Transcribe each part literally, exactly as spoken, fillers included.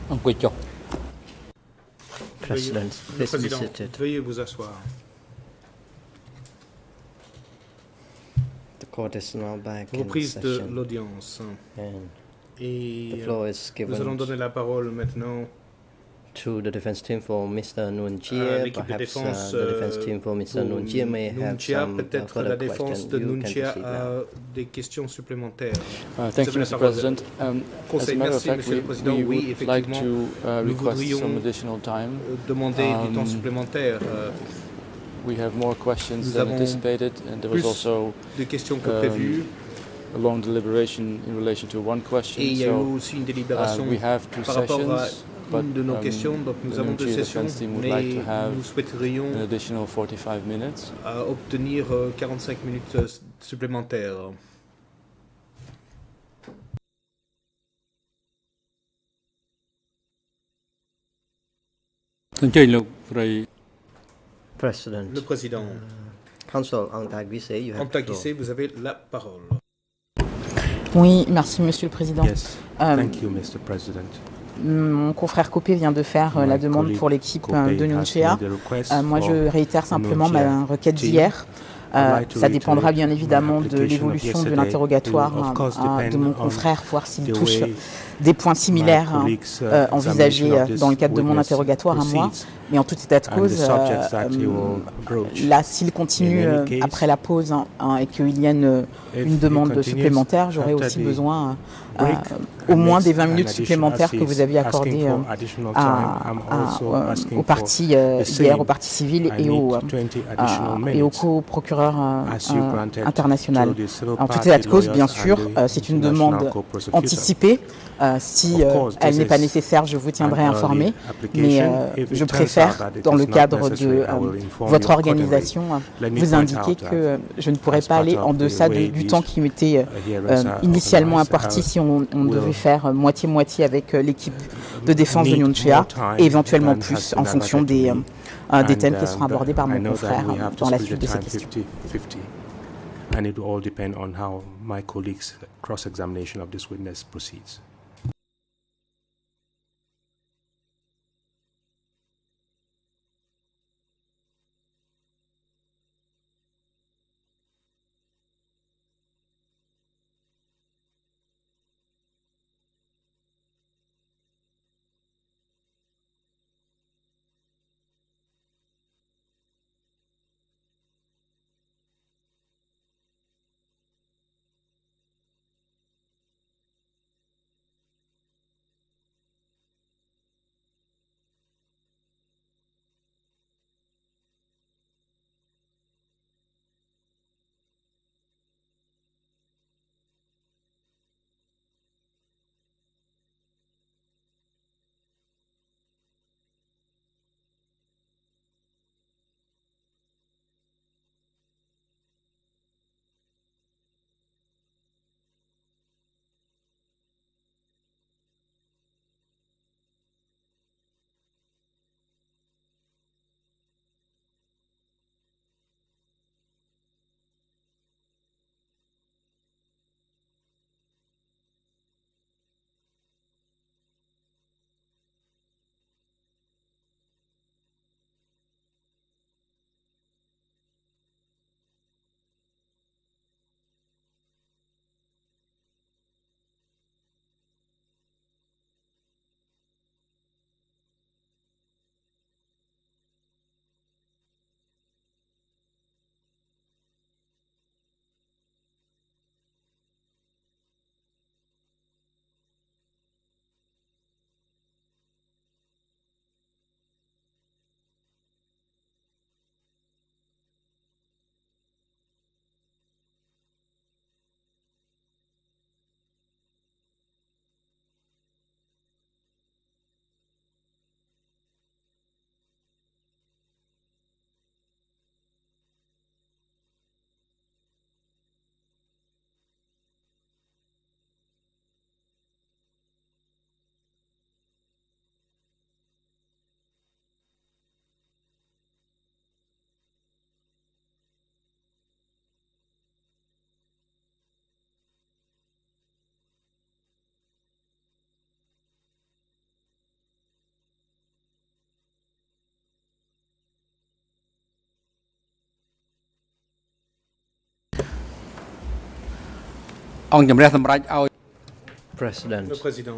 President, Le please be Président, seated. veuillez vous asseoir. The court is now back in Reprise de session, l'audience. and Et the floor is nous allons given donner la parole maintenant to the defense team for Mister à Nunchia. l'équipe de Perhaps défense uh, the defense euh, team for Mister pour Nunchia may have Nunchia. some uh, Peut-être further la défense questions. de You can Nunchia proceed a now. des questions supplémentaires. Uh, Vous thank avez you, la Mister parole. President. Um, as a Conseil, matter of merci, fact, Monsieur we, le Président. we Oui, would like effectivement, to uh, nous request voudrions some additional time. euh, demander du Um, temps supplémentaire. Euh, We have more questions Nous than avons anticipated, and there was plus also de questions que um, prévu. a long deliberation in relation to one question. Et il y a eu So aussi une uh, délibération we have two par rapport à sessions, but une de nos um, questions. Donc nous the avons deux Nunchia sessions, defense team would mais like to have nous souhaiterions an additional forty-five minutes. à obtenir euh, quarante-cinq minutes euh, supplémentaires. President, Le Président, Council Antaguise, you have the floor. Antaguise, vous avez la parole. Oui, merci Monsieur le Président. Yes, Euh, thank you, Mister President. Mon confrère Copé vient de faire euh, la My demande colleague pour l'équipe Copé euh, de has Nunchia. made a request Euh, moi, for je réitère simplement ma Nunchia requête team. d'hier. I'd Euh, like to ça dépendra reiterate bien my évidemment de application of l'évolution de yesterday. l'interrogatoire It will, of course, hein, de depend mon on confrère, voir s'il the touche way des points similaires hein, colleagues, uh, euh, envisagés examination euh, of this dans le cadre de mon witness interrogatoire à moi. proceeds Mais en tout état de and cause, the subjects that he euh, will broach. là, s'il continue In any euh, case, après la pause hein, hein, et qu'il y a une, If une he demande continues supplémentaire, j'aurai after aussi the besoin euh, break au and moins makes des vingt an minutes addition- supplémentaires as que he's vous aviez asking accordées for euh, additional à, time, I'm à- also euh, asking aux for parties euh, the hier, same. aux parties civiles I et au, need twenty additional euh, et au minutes. co-procureur euh, As you euh, granted international. to the civil En tout party état de cause, lawyers bien and sûr, the euh, c'est une international demande co-prosecutor. anticipée. Euh, si Of euh, course, elle this n'est pas is nécessaire, je vous tiendrai an informé. early Mais application. euh, If it je turns out préfère, that it dans is le not cadre necessary, de I euh, will inform votre you accordingly. organisation, Let me vous point indiquer out que that euh, je ne pourrais as pas part aller of en the deçà de- way du these temps qui m'était euh, hearings euh, are initialement organised, imparti I si on, on will devait faire euh, moitié-moitié avec euh, l'équipe de défense de need Nunchia more time et éventuellement than has plus been en fonction allocated des, to me. euh, euh, des And, thèmes qui um, seront abordés par I mon know that confrère we euh, have to dans la split suite the de ces time questions. fifty fifty. And it will all depend on how my colleagues' cross-examination of this witness proceeds. អង្គជំរះសម្រាប់ឲ្យ President, Le président.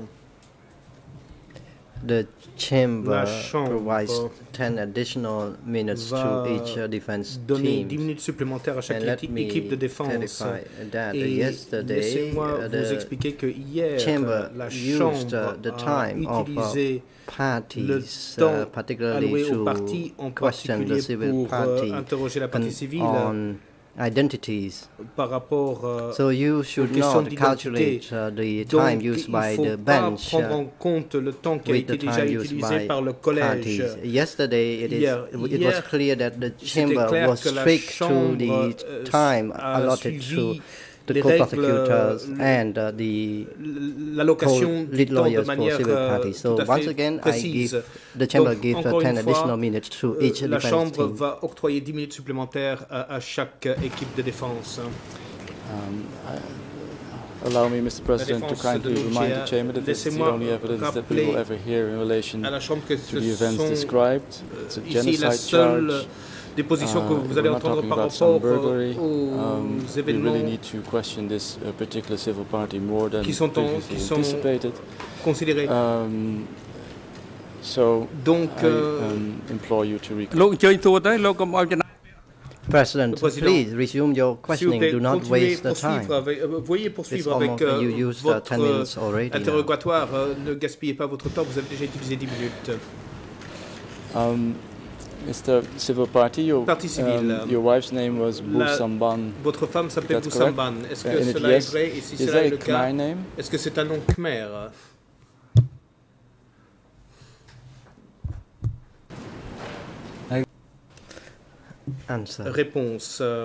the chamber La chambre provides ten additional minutes to va each uh, defense Donner dix team. minutes supplémentaires à chaque And let équipe, me équipe de défense. clarify that Et yesterday laissez-moi uh, vous the expliquer que hier, chamber la used chambre uh, the a time of uh, utilisé le parties, temps uh, particularly alloué aux to partis, en question the particulier civil pour party euh, interroger la partie con- civile on identities. par rapport euh, So you should aux questions not d'identité. calculate uh, the Donc, time used il by faut the pas bench prendre uh, en compte le temps qui a with été the déjà time used utilisé by par le collège. parties. Yesterday, it, is, Hier, it was hier, clear that the C'était chamber clair was que la strict to chambre the euh, time a allotted to suivi the les co-prosecutors règles, and uh, the l'allocation du lead temps de lawyers for manière civil euh, parties. tout So à once fait again, I précise. give the chamber Donc, gives uh, encore ten une fois, additional minutes to Euh, each la defense Chambre team. va octroyer dix minutes supplémentaires à, à chaque euh, équipe de défense. Um, I- allow me, Mister President, to défense kindly de remind the Lucia, Chamber that this is the laissez-moi only evidence that we rappeler will ever hear in relation À la Chambre que to ce the events sont described. It's a ici la genocide seule charge. déposition que Uh, vous allez we're not entendre talking par about some rapport burglary. aux Um, we événements really need to question this uh, particular civil party more than qui sont en- previously qui sont anticipated. considérés. Um, so Donc, I euh, um, implore you to recall. លោកអញ្ជើញទូទៅលោកកុំឲ្យចំណាយ President, Le Président, please resume your s'il vous questioning. plaît, Do not continuez, waste the time. poursuivre avec, euh, veuillez It's poursuivre avec almost, euh, you used uh, votre ten minutes already. now. interrogatoire. Euh, ne gaspillez pas votre temps, vous avez déjà utilisé dix minutes. Um, Mister Civil Party, your, Parti civil, um, your wife's name was la- Bousamban. Votre femme s'appelle That's correct. Boussamban. Est-ce Uh, que and if cela yes, est vrai? Et si Is cela that est a le cas, Khmer name? est-ce que c'est un nom khmer? Answer. Réponse. euh,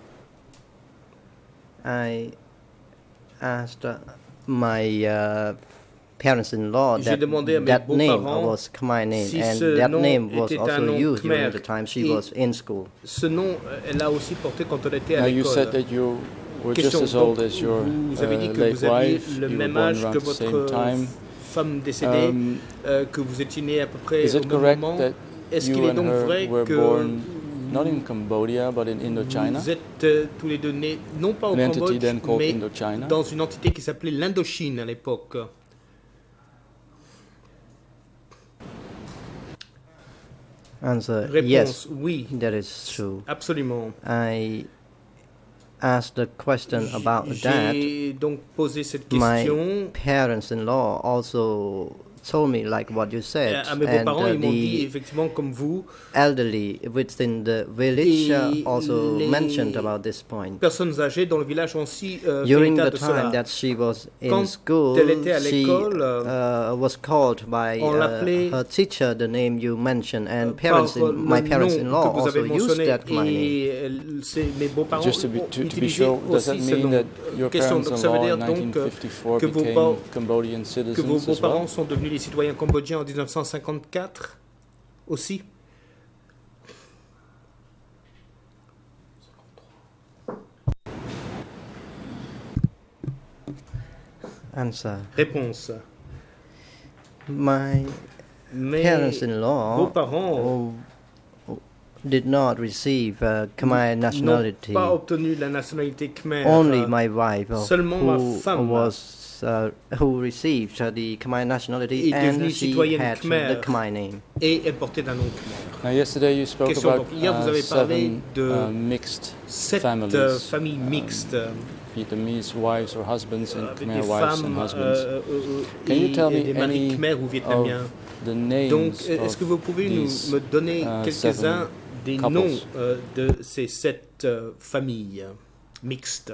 I asked uh, my uh, parents-in-law J'ai that demandé à mes that name beaux-parents was Khmer name, si and ce that nom name was était un also nom used during khmer. the time she Et was in school. Ce nom, euh, elle l'a aussi porté quand elle était à Now you said l'école. that you were just Question. as old Donc, as your vous avez dit uh, que late vous aviez wife. le You were même born âge around que the same votre time. femme décédée, Um, euh, que vous étiez né à peu près is au it même correct moment. that Est-ce you qu'il est and donc her vrai were que born not in Cambodia but in Indochina? vous êtes euh, tous les deux nés, non pas au An entity Cambodge, then called mais Indochina. dans une entité qui s'appelait l'Indochine à l'époque? Answer: Réponse, yes, oui, that is true. absolument. I asked the question about that. J'ai donc posé cette My question parents-in-law also told me like what you said, à mes and beaux-parents. uh, Ils m'ont dit the effectivement comme vous, elderly within the village uh, Et also les mentioned about this point. personnes âgées dans le village ont aussi euh, fait During état the de time cela. that she was in Quand school, elle était à she l'école, uh, was called by on uh, l'appelait, her teacher the name you mentioned, and par parents in, le my nom parents-in-law que vous also avez used mentionné. that my name. Et elle- c'est- mes beaux-parents Just to be, ont to, to be utilisé sure, does that aussi ce mean nom. that your Question, donc ça veut parents-in-law dire in donc nineteen fifty-four que vos became pa- Cambodian que vos citizens as well? beaux-parents sont devenus les citoyens cambodgiens en dix-neuf cent cinquante-quatre aussi? Answer: Réponse. my Mes parents-in-law beaux-parents who- who did not receive uh, Khmer n'ont nationality. pas obtenu la nationalité khmer. Only my wife, uh, Seulement ma who femme was uh, who received uh, the Khmer nationality, est and devenue she citoyenne had khmer. the Khmer name. Et elle portait un nom khmer. Now, yesterday you spoke Question, about donc, hier, vous uh, avez parlé seven de uh, mixed Sept families, euh, familles um, mixtes, Vietnamese wives or husbands and avec Khmer des wives and femmes husbands. euh, euh, Can you et, tell et me des maris any khmer ou vietnamiens. The names Donc, est-ce of que vous pouvez nous, these, me donner uh, quelques-uns seven des couples? noms euh, de ces sept euh, familles mixtes?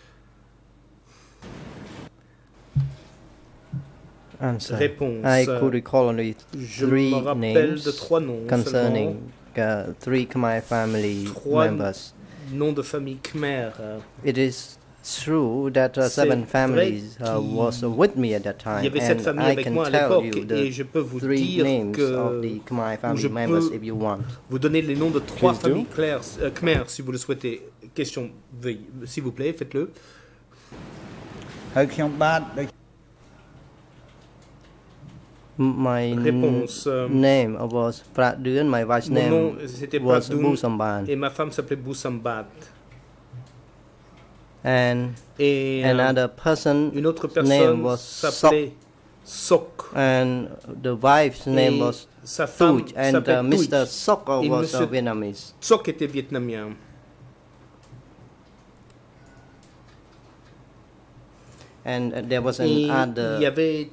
Answer: Réponse. I could recall only Je three me rappelle names de trois noms concerning uh, three Khmer family Trois members. noms de famille khmer. euh, It is true that uh, C'est seven vrai families uh, qu'il was with me at that Il time, y avait sept and familles I avec can moi à tell l'époque you et the je peux vous three dire names of que the Khmer family je members peux if you want. vous donner les noms de trois Please do. familles claires, euh, khmer si vous le souhaitez. Question, veuillez, s'il vous plaît, faites-le. ហើយខ្ញុំបាទដូច My n- Réponse. euh, name was Pradun. My wife's Mon nom name c'était was Pradun Busamban. et ma femme s'appelait Boussambat. And Et euh, another person une autre name personne was s'appelait Sok. and the wife's name Et was sa femme Thuj, and s'appelait uh, Mister Thuj. Sok Et was Monsieur uh, Vietnamese. Sok était vietnamien. And uh, there was Et il y another avait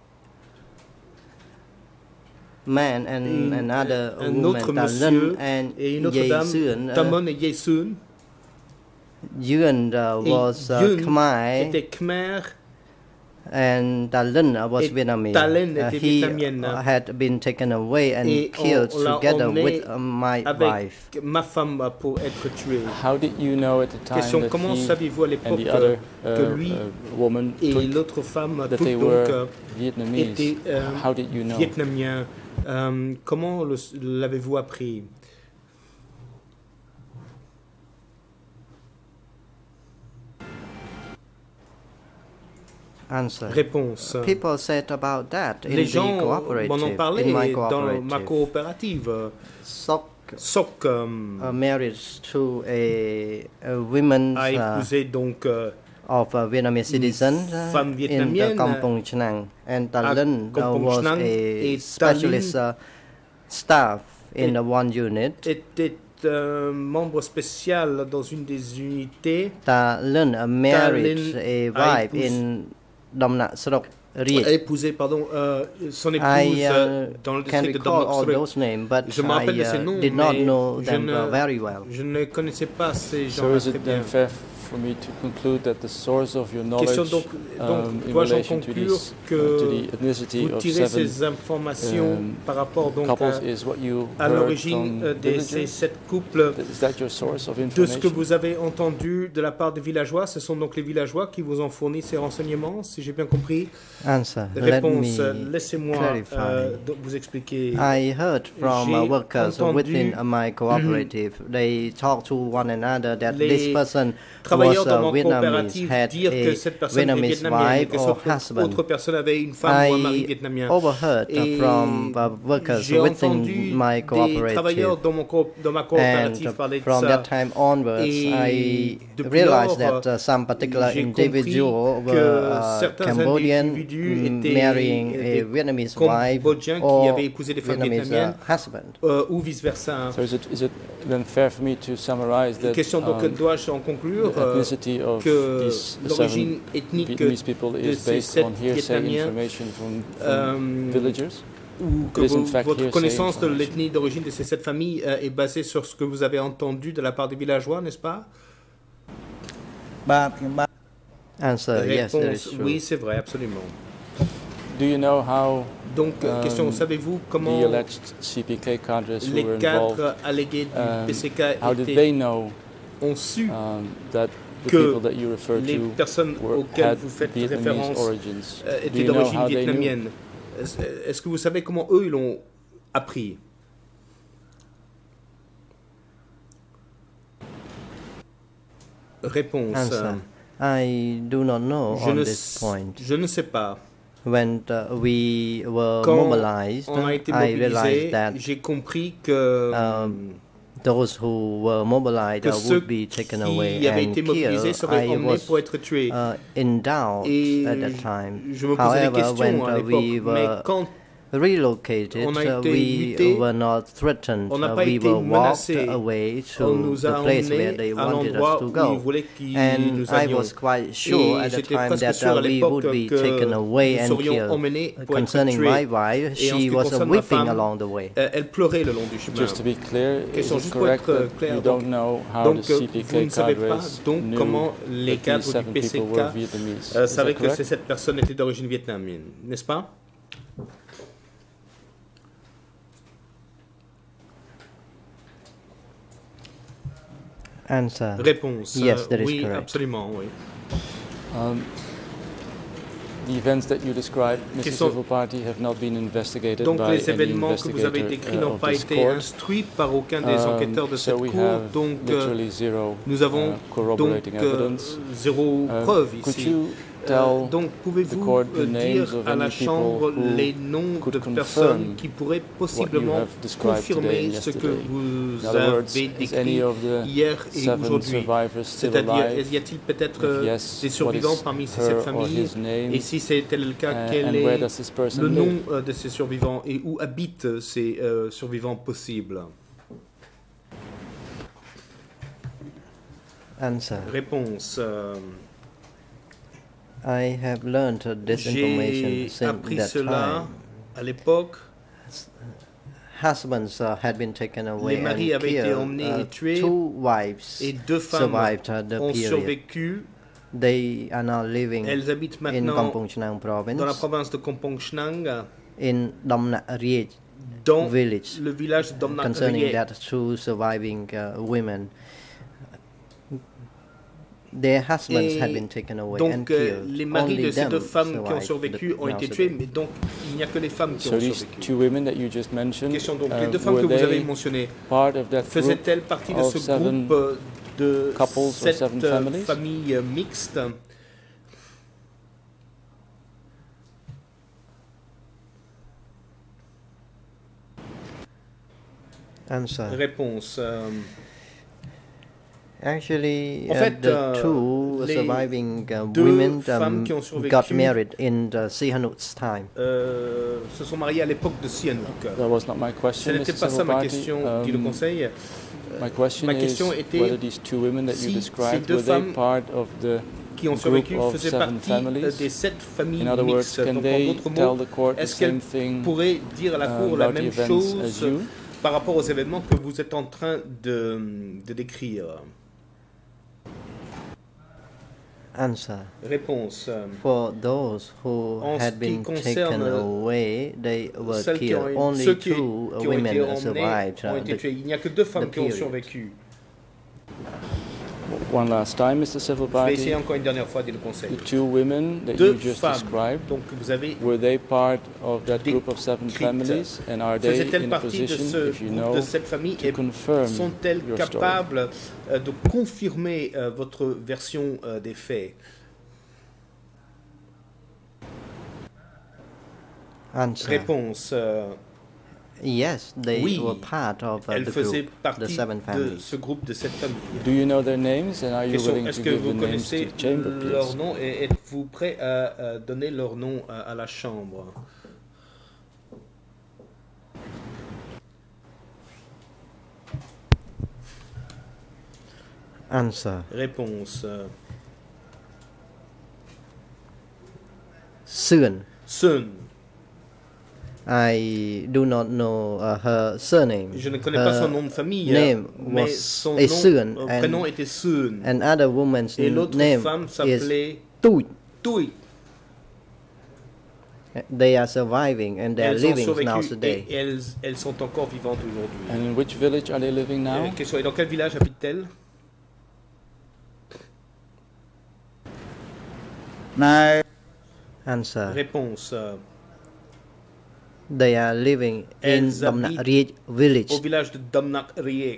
man and une- another un woman, autre Ta monsieur Linh and et une autre Ye dame, Xuân. Uh, Tamon et Yesun. Yuan uh, Et was uh, Yun Khmer était Khmer. and Ta Linh uh, was Et Vietnamese. Ta Linh Uh, était he vietnamienne. uh, had been taken away and Et killed on l'a together emmené with uh, my avec wife. ma femme pour être tuée. How did you know at the time Question, that comment he saviez-vous à and l'époque the other que uh, lui uh, woman et Thuc, l'autre femme that Thuc, they donc, were euh, Vietnamese? étaient euh, How did you know? vietnamiens? Euh, comment le- l'avez-vous appris? Answer. Réponse. People said about that in Les the gens cooperative, m'en ont in parlé my dans ma cooperative. coopérative. Sok Sok euh, uh, married to a, a woman a uh, épousé donc euh, of a Vietnamese citizen uh, femme in the vietnamienne Kampong Chnang, and Ta à Linh uh, Kampong was Chnang, a et Ta Linh specialist uh, staff in et- the one unit. était un membre spécial dans une des unités. Ta Linh uh, married Linh a a wife épousé- in Dom Nat Srok A Riech. épousé pardon, euh, son épouse I euh, uh, dans le can district de recall all Dom Nok those names, but Je me rappelle I de ces uh, noms, did not mais know je them ne- uh, very well. Je ne connaissais pas ces So gens-là is très it bien. then fair for me to conclude that the source of your Question knowledge donc, um, donc in dois-je en relation to, conclure these, uh, to que the ethnicity vous of tirez seven ces informations um, par rapport donc couples à, is what you à heard l'origine from euh, de ces villagers? sept couples, Is that your source of de ce que information? vous avez entendu de la part des villageois? Ce sont donc les villageois qui vous ont fourni ces renseignements, si j'ai bien compris. Answer. Let Réponse, me laissez-moi clarify. euh, donc vous expliquer. I heard from uh, J'ai workers entendu within uh, my cooperative. They talk to one another that les this person travailleurs was dans uh, mon Vietnamese, coopérative had dire que a cette personne est Vietnamese vietnamienne et wife que or cette husband. autre personne avait une femme ou un mari I vietnamien. overheard uh, Et from uh, workers j'ai within entendu my des travailleurs cooperative. dans, mon co- dans ma And coopérative uh, parler de from ça. that time onwards, Et I depuis realized lors, that uh, some particular j'ai compris individual que were uh, certains Cambodian individus mm, étaient marrying des a Vietnamese wife Cambodgiens qui or avaient épousé des femmes Vietnamese vietnamiennes. uh, husband. Euh, ou vice-versa. So is it, is it then fair for me to summarize that Question donc, um, dois-je en conclure the euh, ethnicity of que these l'origine seven ethnique Vietnamese people de is ces based sept on hearsay Vietnamiens, information from, from euh, villagers? ou que It is in vo- fact votre hearsay connaissance de information. l'ethnie d'origine de ces sept familles euh, est basée sur ce que vous avez entendu de la part des villageois, n'est-ce pas? បាទខ្ញុំបាទ Answer, yes, that is Réponse, true. oui, c'est vrai, absolument. Do you know how Donc, euh, Um, question, savez-vous comment the alleged C P K cadres who les were cadres involved, allégués du um, P C K how did étaient- they know ont su um, that the que people that you refer les to personnes were, auxquelles had vous faites Vietnamese référence origins? euh, Do étaient you know d'origine how they knew? vietnamienne? Est-ce est-ce que vous savez comment eux ils l'ont appris? Réponse. Answer. I do not know Je on ne, this s- point. je ne sais pas. When uh, we were Quand mobilized, on a été I realized mobilisé, that j'ai compris que um, those who were mobilized que uh, ceux would be taken away qui avaient and été mobilisés killed. seraient I emmenés was pour être tués. uh, in doubt Et at that je- time. je me posais des However, when questions à uh, l'époque, we mais were quand relocated, on a uh, été we mutés, were not threatened. on n'a Uh, pas we été were walked menacés. away on to nous a the place where emmenés they à wanted us l'endroit to où ils go. voulaient qu'ils And nous I allions. was quite sure Et at the j'étais time presque that sûr à uh, we l'époque would be que taken away nous and serions killed. emmenés pour être Concerning tués. my wife, Et en ce she qui was uh, concerne ma weeping femme, along the way. Euh, elle pleurait le long du chemin. Just to be clear, is Question it juste pour correct être, euh, that clair, you donc- don't know how Donc, the euh, C P vous K ne savez pas cadres donc knew comment les that cadres these du seven P C people K were Vietnamese? euh, Is savaient that que correct? ces sept personnes étaient d'origine vietnamienne, n'est-ce pas? Answer. Réponse. Yes, euh, that is oui, correct. absolument, oui. Um, the events that you described, Qui Mister sont- Civil Party, have not been investigated Donc by les any événements que vous avez investigator décrits uh, n'ont of pas this été court. instruits par aucun des Um, enquêteurs de so cette we cour, have donc euh, literally zero nous avons uh, corroborating donc euh, evidence. zéro Uh, preuve could ici. you tell donc, the pouvez-vous court the euh, names dire of à la any Chambre people who les noms could de confirm personnes qui pourraient what you possiblement have described today confirmer and ce que yesterday? vous In other words, avez is any décrit of the hier et seven aujourd'hui? survivors still C'est-à-dire, alive? y a-t-il peut-être If euh, yes, des what survivants is parmi ces her sept or familles? his name? Et si c'était le cas, Uh, quel and where est does this person le nom live? euh, de ces survivants et où habitent ces euh, survivants possibles? Answer. Réponse. euh, I have learned this information J'ai since appris that cela time. à l'époque. Husbands uh, had been taken away Les maris and avaient été killed. emmenés Uh, et tués, two wives et deux femmes survived uh, the ont period. survécu. They are now living Elles habitent in maintenant Kampong Chnang province, dans la province de Kampong Chnang, in Domna Riech dans village, le village de Domnak concerning Riek. that two surviving uh, women. Their husbands Et had been taken away and donc euh, killed. les maris Only de ces them deux femmes qui ont survived survécu the- ont now été today. tuées, mais donc il n'y a que les femmes qui So ont these survécu. two women that you just mentioned, Question donc, uh, les deux femmes que were vous avez they mentionnées, part of that group faisaient-elles partie de of ce seven groupe euh, de couples or sept seven euh, families? familles euh, mixtes? Answer. Réponse. euh, Actually, En uh, fait, the euh, two les surviving uh, deux women femmes um, qui ont survécu got married in the Sihanouk's time. euh, se sont mariés à l'époque de Sihanouk. That was not my Ce question, n'était Mister pas ça ma Silverparty. question, dit le Um, conseil. My question ma is question était whether these two women that si you ces described, deux were they femmes part of the Qui ont group survécu of faisaient seven partie euh, families? des sept familles In other words, mixtes. can Donc, en they d'autres tell mots, the court the est-ce qu'elles same thing pourraient dire à la uh, Cour la about the même events chose as you? par rapport aux événements que vous êtes en train de, de décrire? Answer. Réponse. euh, For those who En ce had qui been concerne taken away, they were Celles qui killed. ont, Only ceux qui, two qui ont été women emmenés survived ont uh, été the tués. Il n'y a que deux femmes the qui ont period. survécu. One last time, Mister Je vais essayer Silverparty. encore une dernière fois, dit le conseil. The two women that Deux you just femmes, described, donc vous avez, were they part of that group of seven décrites. families? And are they faisaient-elles in a partie de position, ce if you groupe know, de cette famille to et confirm sont-elles your story? capables euh, de confirmer euh, votre version euh, des faits? Answer. Réponse. euh, Yes, they Oui. were part of uh, Elles the faisaient group, the partie seven de families. ce groupe de sept familles. Do you know their names, and are you Question, willing est-ce to que give the vous names to connaissez the chamber, leur please? nom et êtes-vous prêt à, à donner leur nom à, à la Chambre? Answer. Réponse. euh, Soon. Sun. I do not know uh, her surname. Je ne connais pas Her son nom de famille, name mais was son a nom, Sun, euh, and- prénom était Sun. Another woman's Et l'autre name femme is s'appelait Tui. Tui. They are surviving and they are Elles ont living now survécu today. et elles, elles sont encore vivantes aujourd'hui. And in which village are they living now? Euh, question, et dans quel village habitent-elles? นาย Answer. Réponse. euh, They are living in Elles habitent Domnariej village, Au village de Domnak Riek,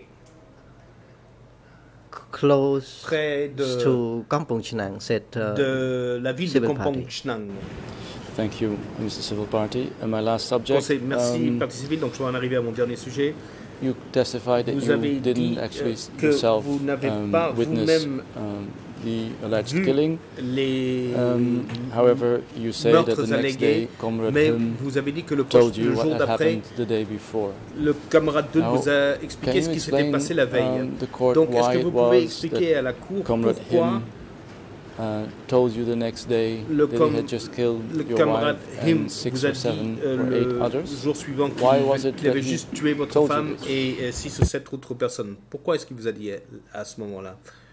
close près de, to Kampong Chnang, said uh, de la ville de Civil Kampong Party. Chnang. Thank you, Mister Civil Party. And my last subject. Conseil, merci, um, partie civile. Donc je vais en arriver à mon dernier sujet. you testified that Vous you avez dit didn't euh, actually que yourself vous n'avez um, pas witness vous-même um, the alleged vu killing. les Um, however, you say that the meurtres next day, allégués, Comrade mais Him vous avez dit que le, told proche- you le what jour had d'après, happened the day before. le camarade deux Now, vous a Can expliqué ce you qui s'était explain passé la veille. um, the court Donc est-ce why que it vous pouvez was expliquer that à la Cour Comrade pourquoi Him uh, told you the next day Le that com- he had just killed le your camarade wife Him and six vous a or dit seven euh, or eight le others? jour suivant qu'il Why was it qu'il avait that he juste tué votre told you femme this? et euh, six ou sept autres personnes. Pourquoi est-ce qu'il vous a dit à, à ce moment-là?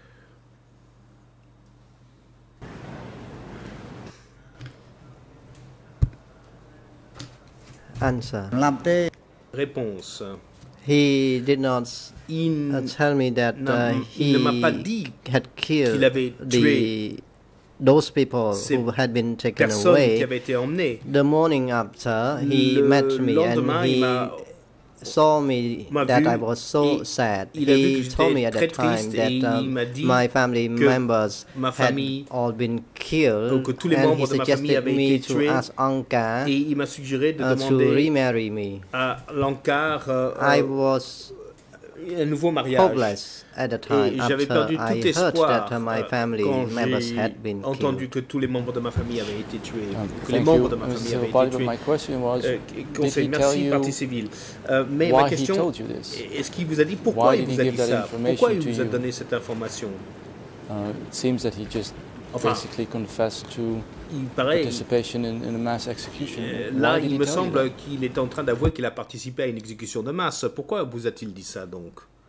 answer. สำหรับที่ Réponse. He did not Il uh, tell me that n'a- uh, il he ne m'a pas dit had killed qu'il avait the those people ces who had been taken personnes qui away. avaient été emmenées. The morning after, he Le met me and lendemain, il he m'a saw me m'a that vu I was so et sad. il a vu que He told me j'étais at très that time triste et that il um, m'a dit my family que members ma had famille, all been killed, que tous les and he membres de ma famille suggested avaient me été to tués ask Anka et il m'a suggéré de uh, to demander remarry me. à l'Ankar euh, I euh, was un nouveau mariage. hopeless at the time Et j'avais after perdu I tout heard espoir that uh, my euh, family quand members j'ai had been entendu killed. que tous les membres de ma famille avaient été tués, Um, que les thank membres you, de ma famille Mister avaient été Silvali, but tués. my question was, Euh, did conseil, he tell merci you partie civile. Euh, mais why ma he question, told you this? est-ce qu'il vous a dit pourquoi Why il did vous a he dit give that ça? information Pourquoi il to vous a you? donné cette information? Uh, it seems that he just Enfin, basically confessed to il paraît, participation in, in a mass execution. euh, Why là, did il he me tell you semble that? qu'il est en train d'avouer qu'il a participé à une exécution de masse. Pourquoi vous a-t-il dit ça donc?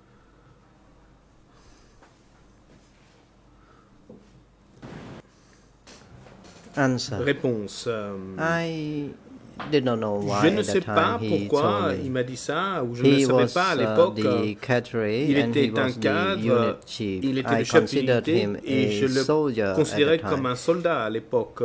Answer. Réponse. euh, I did not know why je ne at sais that pas time he pourquoi told il me. m'a dit ça, ou je ne le He savais was pas à uh, l'époque. the cadre Il and he était un was the cadre, unit chief. il était I le chef considered d'unité him et je a le soldier at considérais the comme time. un soldat à l'époque.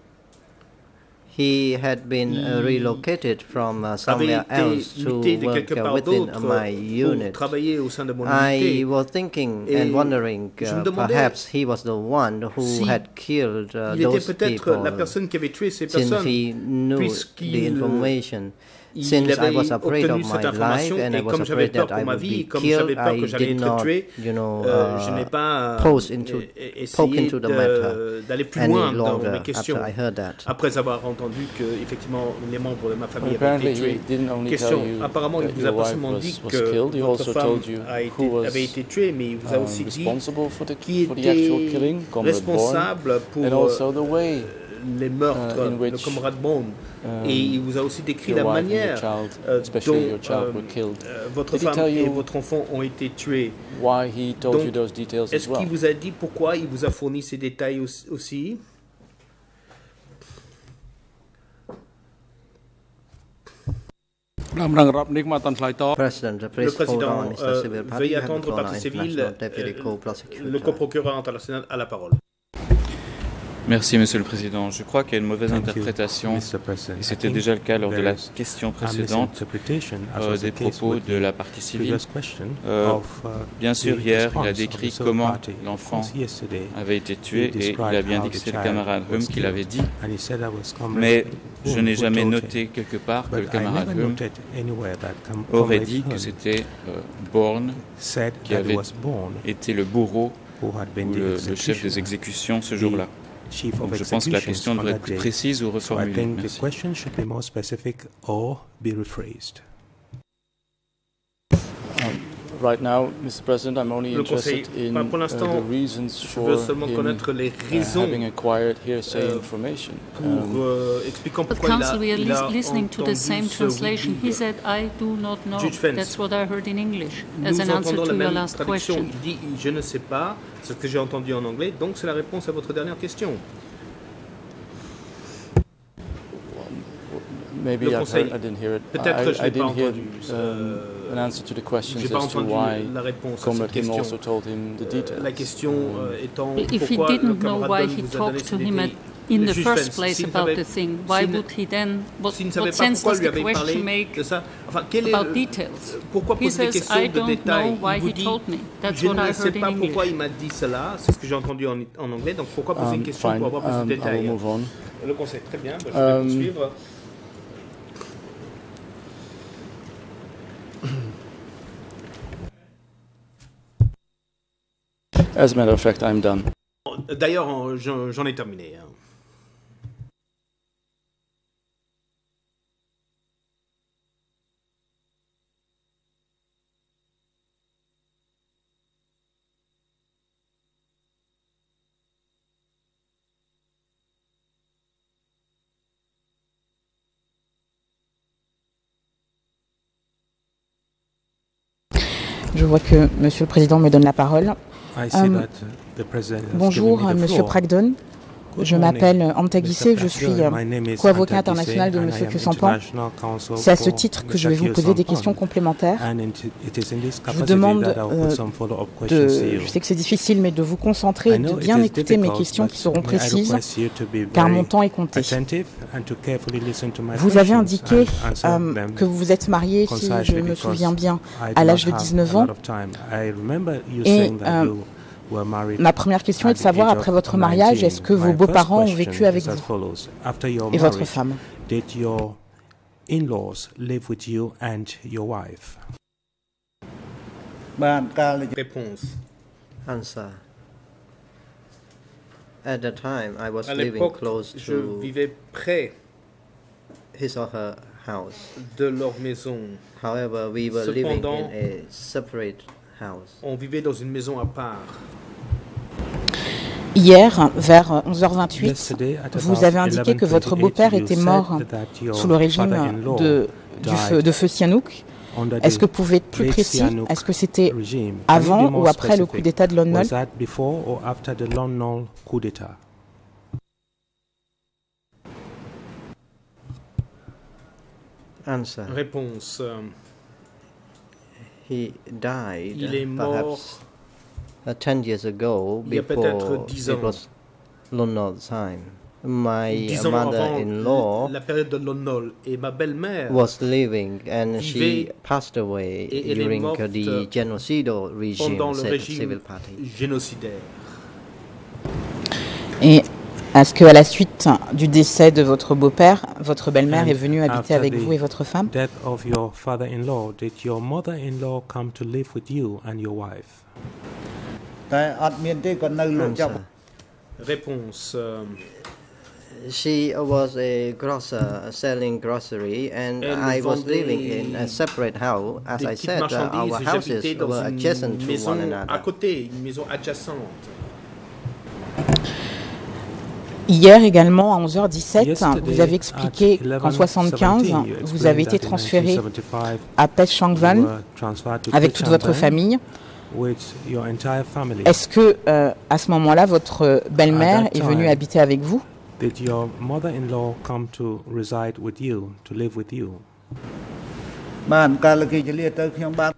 He had been uh, Il relocated from uh, avait somewhere été else to muté de work quelque uh, part within d'autre uh, my pour unit. travailler au sein de mon I unité. was thinking Et and wondering je me uh, demandais perhaps he was the one who si had killed uh, Il était those peut-être people la personne qui avait tué ces since personnes, he knew the puisqu'il information. il Since I avait was afraid obtenu of cette my life information and I et was comme j'avais afraid peur that pour I ma would vie, be comme j'avais killed, peur que I j'allais did être not, tué, you know, euh, uh, je n'ai pas pose into- euh, e- poke essayé into the de- matter d'aller plus any loin dans longer mes questions. after I heard that. Après avoir entendu que effectivement les membres de ma famille But avaient apparently été he tués. didn't only Question. tell you Apparemment, il that vous a your pas wife seulement was, dit was que killed, he votre also femme told you a été, who was avait été tuée, mais il vous a um, aussi dit responsible for the, qui for the actual était killing, Comrade Bourne, responsable pour and also the way les meurtres, uh, in le which, camarade Bond. um, Et il vous a aussi décrit your la wife and your manière child, euh, especially dont your child, euh, were killed. euh, votre Did he femme tell et you votre enfant ont été tués. why he told Donc, you those details as Est-ce well? qu'il vous a dit pourquoi il vous a fourni ces détails aussi- aussi President, Le please hold président, on, Mister euh, Civil Party. veuillez You have the attendre, floor now, partie civile, International Deputy euh, Co-Prosecutor. le coprocureur international a la parole. Merci, Monsieur le Président. Je crois qu'il y a une mauvaise Thank you, interprétation, Mister President. et I c'était think déjà le cas lors de there la is question a précédente, misinterpretation, as euh, was des the case propos with de the la partie civile. previous question Euh, of, uh, Bien sûr, the hier, il a response of décrit the Civil comment Party. Of l'enfant course, yesterday, avait été he tué et il a described bien how dit que the c'est le child camarade was Hum qui killed. l'avait dit, And he said that was Comrade mais Boone je n'ai who jamais told noté him. quelque part que le But I camarade never Hum noted anywhere that com- aurait Comrade dit que Hum c'était euh, Bourne said qui that avait it was Bourne été le bourreau who had been ou the le, le chef des executioner, exécutions ce the jour-là. chief of Donc je pense que la executions question on devrait that être plus day. précise ou So I reformulée. think the Merci. question should be more specific or be rephrased. Right now, Mister President, I'm only Le Conseil, interested in bah, pour uh, l'instant, the reasons Je for veux seulement him connaître les uh, raisons having acquired hearsay euh, information. pour Um, euh, expliquant But pourquoi il a, Council, we are il a lis- listening to the entendu same ce translation. He oui-dire. said, I do not know. Judge Fentz. That's what I heard in English, as Nous an answer entendons la to your même last traduction. question. Il dit « je ne sais pas », c'est ce que j'ai entendu en anglais, donc c'est la réponse à votre dernière question. maybe Le I've Conseil. heard, I didn't hear it. Peut-être I, que je I n'ai pas didn't hear entendu. um, Euh, an answer to the questions J'ai pas as to entendu why la réponse à Comrade cette Him question. also told him the Euh, details. La question Um, euh, étant If he pourquoi le didn't know camarade why Dunn he vous a donné talked ces to him at, détails. in Le the juge first Fentz, place s'il ne about savait- the thing, why s'il ne- would he then, what, S'il ne savait what pas sense pourquoi does lui the avait question parlé make de ça, enfin, quel est about le- details? pourquoi He poser des says, questions I de don't détails? know why Il vous he dit, told me. That's je what ne I sais heard in pas English. pourquoi il m'a dit cela, c'est ce que j'ai entendu en, en anglais, donc pourquoi poser une Um, question fine. pour avoir plus Um, de I will détails? move on. Le Conseil, très bien, bah, je Um, vais poursuivre. As a matter of fact, I'm done. D'ailleurs, en- j'en j'en ai terminé. hein. Je vois que Monsieur le Président me donne la parole. I see Um, that uh, the president has Bonjour, given me the Monsieur floor. Bragdon. Je m'appelle Anta Guissé, je suis co-avocat international de M. Kusampan. C'est à ce titre que je vais vous poser des questions complémentaires. Je vous demande euh, de, je sais que c'est difficile, mais de vous concentrer et de bien écouter mes questions qui seront précises, car mon temps est compté. Vous avez indiqué euh, que vous vous êtes marié, si je me souviens bien, à l'âge de dix-neuf ans. Et euh, ma première question est de savoir, après votre mariage, est-ce que vos beaux-parents ont vécu avec vous et votre femme? Réponse. Answer. At the time, I was À living l'époque, close je to vivais près his or her house. de leur maison. However, we were living Cependant, in a separate house. on vivait dans une maison à part. Hier, vers onze heures vingt-huit, vous avez indiqué que votre beau-père était mort sous le régime de, du feu, de feu Sihanouk. Est-ce que vous pouvez être plus précis? Est-ce que c'était avant ou après le coup d'État de Lon Nol? Answer. Réponse. euh, He died Il est mort perhaps uh, ten years ago il y a peut-être before dix it ans. was Lon Nol's time. My Dix ans avant mother-in-law la période de Lon Nol. Et ma belle-mère was living and she vivait passed away et elle est during morte the genocidal regime, pendant le said the régime civil party. génocidaire. Et est-ce qu'à la suite du décès de votre beau-père, votre belle-mère est venue habiter avec vous et votre femme? Death of your father-in-law, did your mother-in-law come to live with you and your wife? តែអត់មានទេគាត់នៅលក់ចាប់ Answer. Réponse. euh, She was a grocer selling grocery, and Elle I was vendait living in a separate house. As des I petites said, uh, marchandises. our Et j'habitais houses dans were une adjacent to maison one à another. côté, une maison adjacente. Hier également, à onze heures dix-sept, Yesterday, vous avez expliqué at qu'en soixante-quinze, eleven seventeen, you vous avez été explained that in transféré nineteen seventy-five, à Peshangvan you were transferred to avec toute votre Pechamban famille. with your entire family. Est-ce que, euh, à ce moment-là, votre belle-mère At that est venue time, habiter avec vous? Did your mother-in-law come to reside with you, to live with you? បានកាលគេជលាទៅខ្ញុំបាន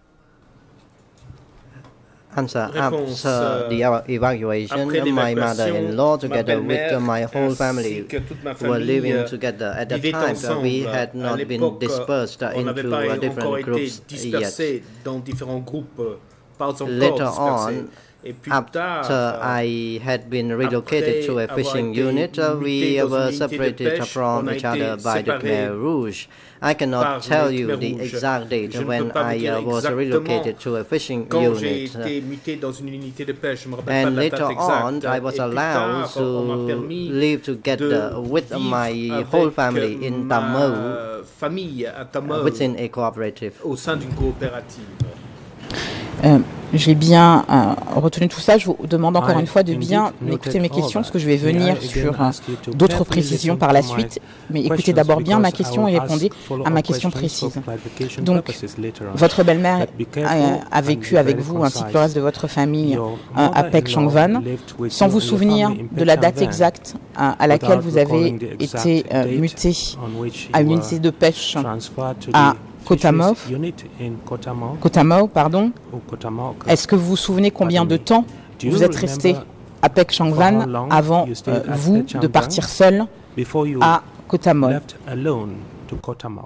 Answer. Réponse, After euh, the ev- evacuation, après my l'évacuation, mother-in-law, ma together with belle-mère uh, my whole ainsi family, que toute ma were famille, living euh, together. At that vivaient time, uh, we ensemble. had À not been l'époque, dispersed uh, on n'avait into pas uh, encore different été groups yet. dispersés dans différents groupes, euh, pas encore Later dispersés. on, Et plus After tard, euh, I had been relocated to a avoir fishing été unit, uh, we muté dans une were unité de separated pêche, from on a each été other by the séparés Khmer Rouge. I par cannot les tell you Khmer the Rouges. exact date Je ne when peux pas vous I dire uh, was exactement relocated to a fishing quand j'ai unit. été muté dans une unité de pêche, je ne me rappelle pas And de la later date exacte. on, I was Et plus allowed tard, on m'a to permis live together de with vivre my avec whole family in ma Tamau famille à Tamau, within a cooperative. au sein d'une coopérative. Euh, J'ai bien euh, retenu tout ça. Je vous demande encore I une fois de indeed bien noted écouter mes all questions, that. parce que je vais May I venir again sur euh, ask you to d'autres carefully précisions listen par la to my suite. Mais écoutez questions, d'abord bien ma because question I et will répondez ask follow-up à ma question questions for précise. clarification Donc, purposes later on. votre belle-mère But be careful a, a and vécu be avec very vous, ainsi que concise. le reste de votre famille, Your euh, à mother-in-law Pekchangvan, lived with sans you vous and your souvenir family in de la date Pechamban, exacte à, à laquelle without vous avez recalling the exact été euh, date muté on which à you une were unité de pêche transferred to à the Kotamov. fisheries unit in Kotamok, Kotamau, pardon. ou Kotamok. Est-ce que vous vous souvenez combien de temps Do you vous êtes resté remember à for how Pekchangvan long avant you stayed euh, at vous de Pechamban partir seul before you à Kotamol? left alone to Kotamok?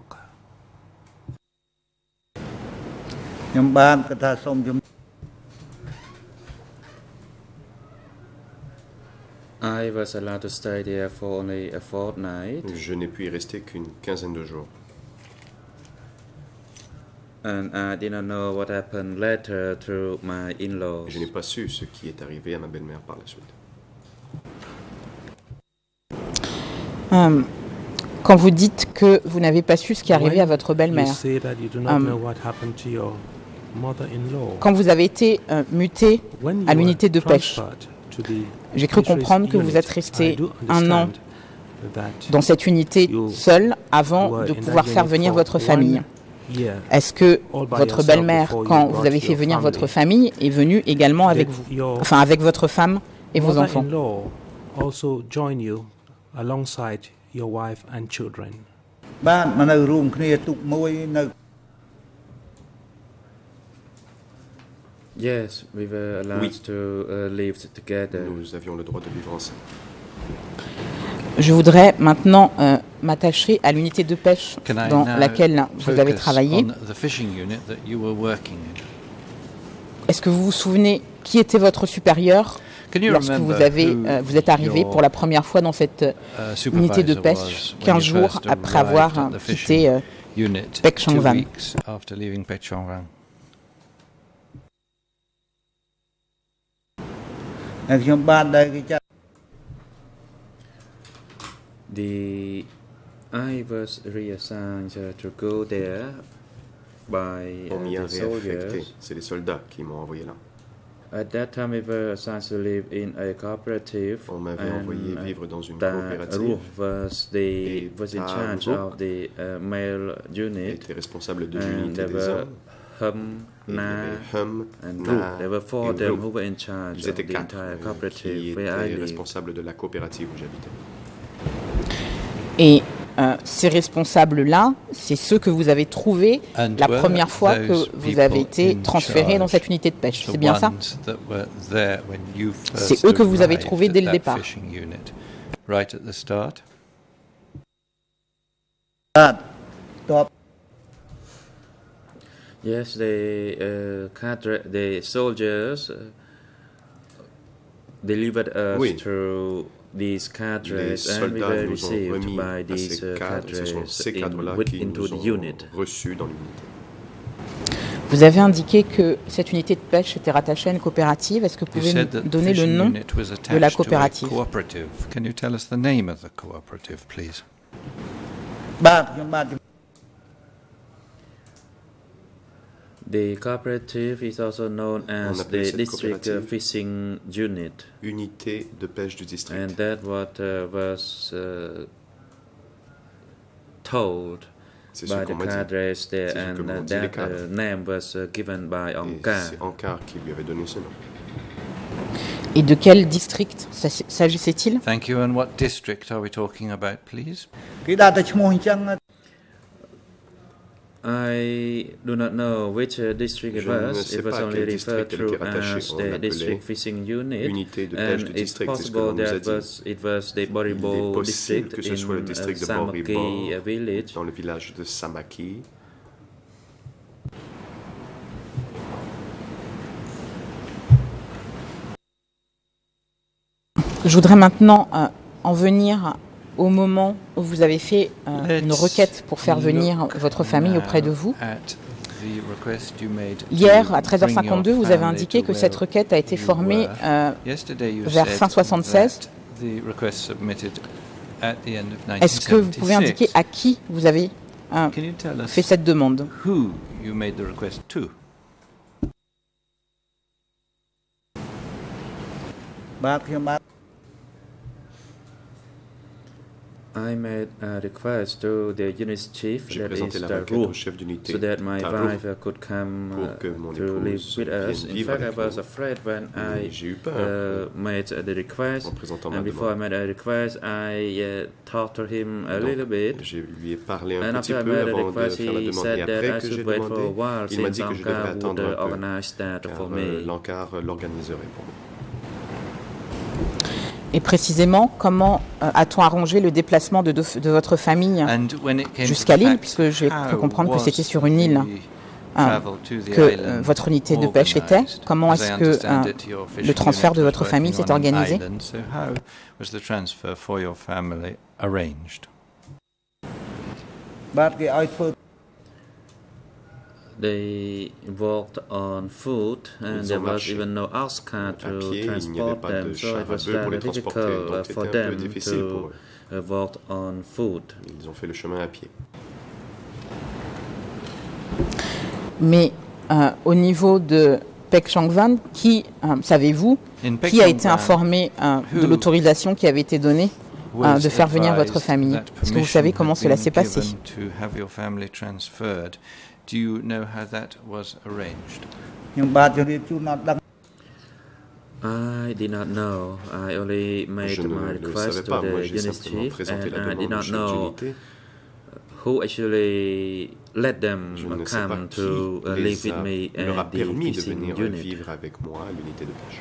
ខ្ញុំបានគាត់ថាសូមជំ I was allowed to stay there for only a fortnight, Je n'ai pu y rester qu'une quinzaine de jours. and I did not know what happened later to my in-laws. Je n'ai pas su ce qui est arrivé à ma belle-mère par la suite. Euh, Quand vous dites que vous n'avez pas su ce qui est arrivé à votre You belle-mère, say that you do not Um, know what happened to your mother-in-law. quand vous avez été euh, muté When you à l'unité de were pêche, transferred to the j'ai cru fisheries comprendre que vous unit, êtes resté I do un an understand that dans cette unité You seul avant were de in pouvoir that faire unit venir for votre one famille. year. Est-ce que All by votre yourself belle-mère, before you quand brought vous avez fait your venir family. votre famille, est venue également avec Did vous, your enfin avec votre femme et vos enfants? mother-in-law also join you alongside your wife and children. Yes, we were allowed Oui. to uh, live together. Nous avions le droit de vivre ensemble. Je voudrais maintenant euh, m'attacher à l'unité de pêche Can I dans now laquelle vous avez focus travaillé. on the fishing unit that you were working in? Est-ce que vous vous souvenez qui était votre supérieur Can you lorsque remember vous, avez, who euh, vous êtes arrivé your, pour la première fois dans cette uh, unité de supervisor pêche, was when quinze you jours first après arrived avoir at the quitté fishing euh, unit, Pek two Chong Van? weeks after leaving Pek Chong Van? The I was reassigned uh, to go there by On uh, m'y a the réaffecté. soldiers. C'est les soldats qui m'ont envoyé là. At that time, we were assigned to live in a cooperative, On m'avait and envoyé vivre dans une Ta coopérative. Ruh was the Et was in Ta charge Ruh of the uh, male unit, était responsable de and l'unité there des were hommes. Hum, Et il y Na, avait Hum, and Na Ruh. There were four et of them Ruh. who were in charge Ils of étaient the quatre entire euh, qui cooperative where I étaient lived. responsables de la coopérative où j'habitais. Et euh, ces responsables-là, c'est ceux que vous avez trouvés And la were première fois those que vous avez people été in transférés dans charge, cette unité de pêche. the C'est bien ça? ones that were there when you first C'est eux que vous avez arrived trouvés at dès le that départ. fishing unit, right at the start? Yes, the uh, cadre, the soldiers uh, delivered us Oui. through these Les cadres, and we soldats were nous ont received remis by à these ces uh, cadres, ce sont cadres ces in, cadres-là with, qui into nous the ont unit. reçus dans l'unité. Vous avez indiqué que cette unité de pêche était rattachée à une coopérative. Est-ce que vous You pouvez said nous that the donner le fishing nom unit was de la attached to a coopérative? cooperative. Can you tell us the name of the cooperative, please? The cooperative is also known On as appelait the cette district uh, coopérative fishing unit, Unité de pêche du district. and that what uh, was uh, told C'est ce by qu'on the m'a dit. cadres there, C'est ce que and m'ont uh, dit les that cadres. uh, name was uh, given by Et Ankar. c'est Ankar qui lui avait donné ce nom. Et de quel district s'ag- s'agissait-il? Thank you. And what district are we talking about, please? I do not know which uh, district it Je ne was. sais It was pas à only quel referred district elle to était rattachée. as On the l'appelait district fishing unit, Unité de pêche and du it's district, c'est ce que l'on possible nous a that dit. was, it was the Il est Boribo possible district que ce soit le in uh, district de Samaki Boribo, uh, village. dans le village de Samaki. Je voudrais maintenant euh, en venir au moment où vous avez fait euh, une Let's requête pour faire venir look votre famille auprès de vous. at the request you made to Hier, à treize heures bring your cinquante-deux, vous avez family indiqué to que cette where requête a été you formée were. euh, Yesterday you vers said fin soixante-seize. that the request submitted at the end of Est-ce que vous pouvez indiquer à qui vous avez euh, Can you tell us fait cette demande? who you made the request to? I made a request to the unit chief, J'ai that présenté is la the requête au Ruh, chef d'unité so that my Ta Ruh, wife uh, could come pour uh, que mon to live épouse with us. vienne In vivre fact, I avec was nous. afraid when Mais I j'ai eu peur uh, made uh, the request, en présentant ma and before I demande. made a request, I uh, talked to him a Donc, little bit. je lui ai parlé un And petit after I peu made a avant de request, faire la he demande. said Et that après I que j'ai should wait for a demandé, while il m'a since dit que je devrais Ankar would attendre uh, un peu, organize that car for euh, me. l'Ankar l'organiserait pour moi. Et précisément, comment euh, a-t-on arrangé le déplacement de, de, de votre famille And when it came to jusqu'à the l'île, fact, puisque j'ai cru how comprendre que was c'était sur une île the hein, travel to the que euh, island votre unité de pêche était? organised? Comment As est-ce I que understand euh, it, your le fishing transfert de unit votre was famille working s'est on an organisé? island, so how was the transfer for your family arranged? They walked on foot, and Ils there ont was marché even no ass car à to pied, il n'y avait transport pas de them, so char it à was bœuf pour very les transporter, difficult uh, donc for c'était un peu them difficile pour to eux. uh, walk on foot. Ils ont fait le chemin à pied. Mais euh, au niveau de Pek Chong Van, qui, euh, savez-vous, In Pek qui a Chong été Van, informé euh, de who l'autorisation qui avait été donnée euh, was de faire venir votre advised famille? that Est-ce que vous savez permission comment had cela been s'est passé? given to have your family transferred? Do you know how that was arranged? I did not know. I only made Je ne my le request savais to pas. Moi, the j'ai unit simplement chief, présenté la and I did demande au not chef know d'unité. who actually let them Je ne sais pas come qui to uh, live les with a, me leur a at the permis de fishing venir unit. vivre avec moi à l'unité de pêche.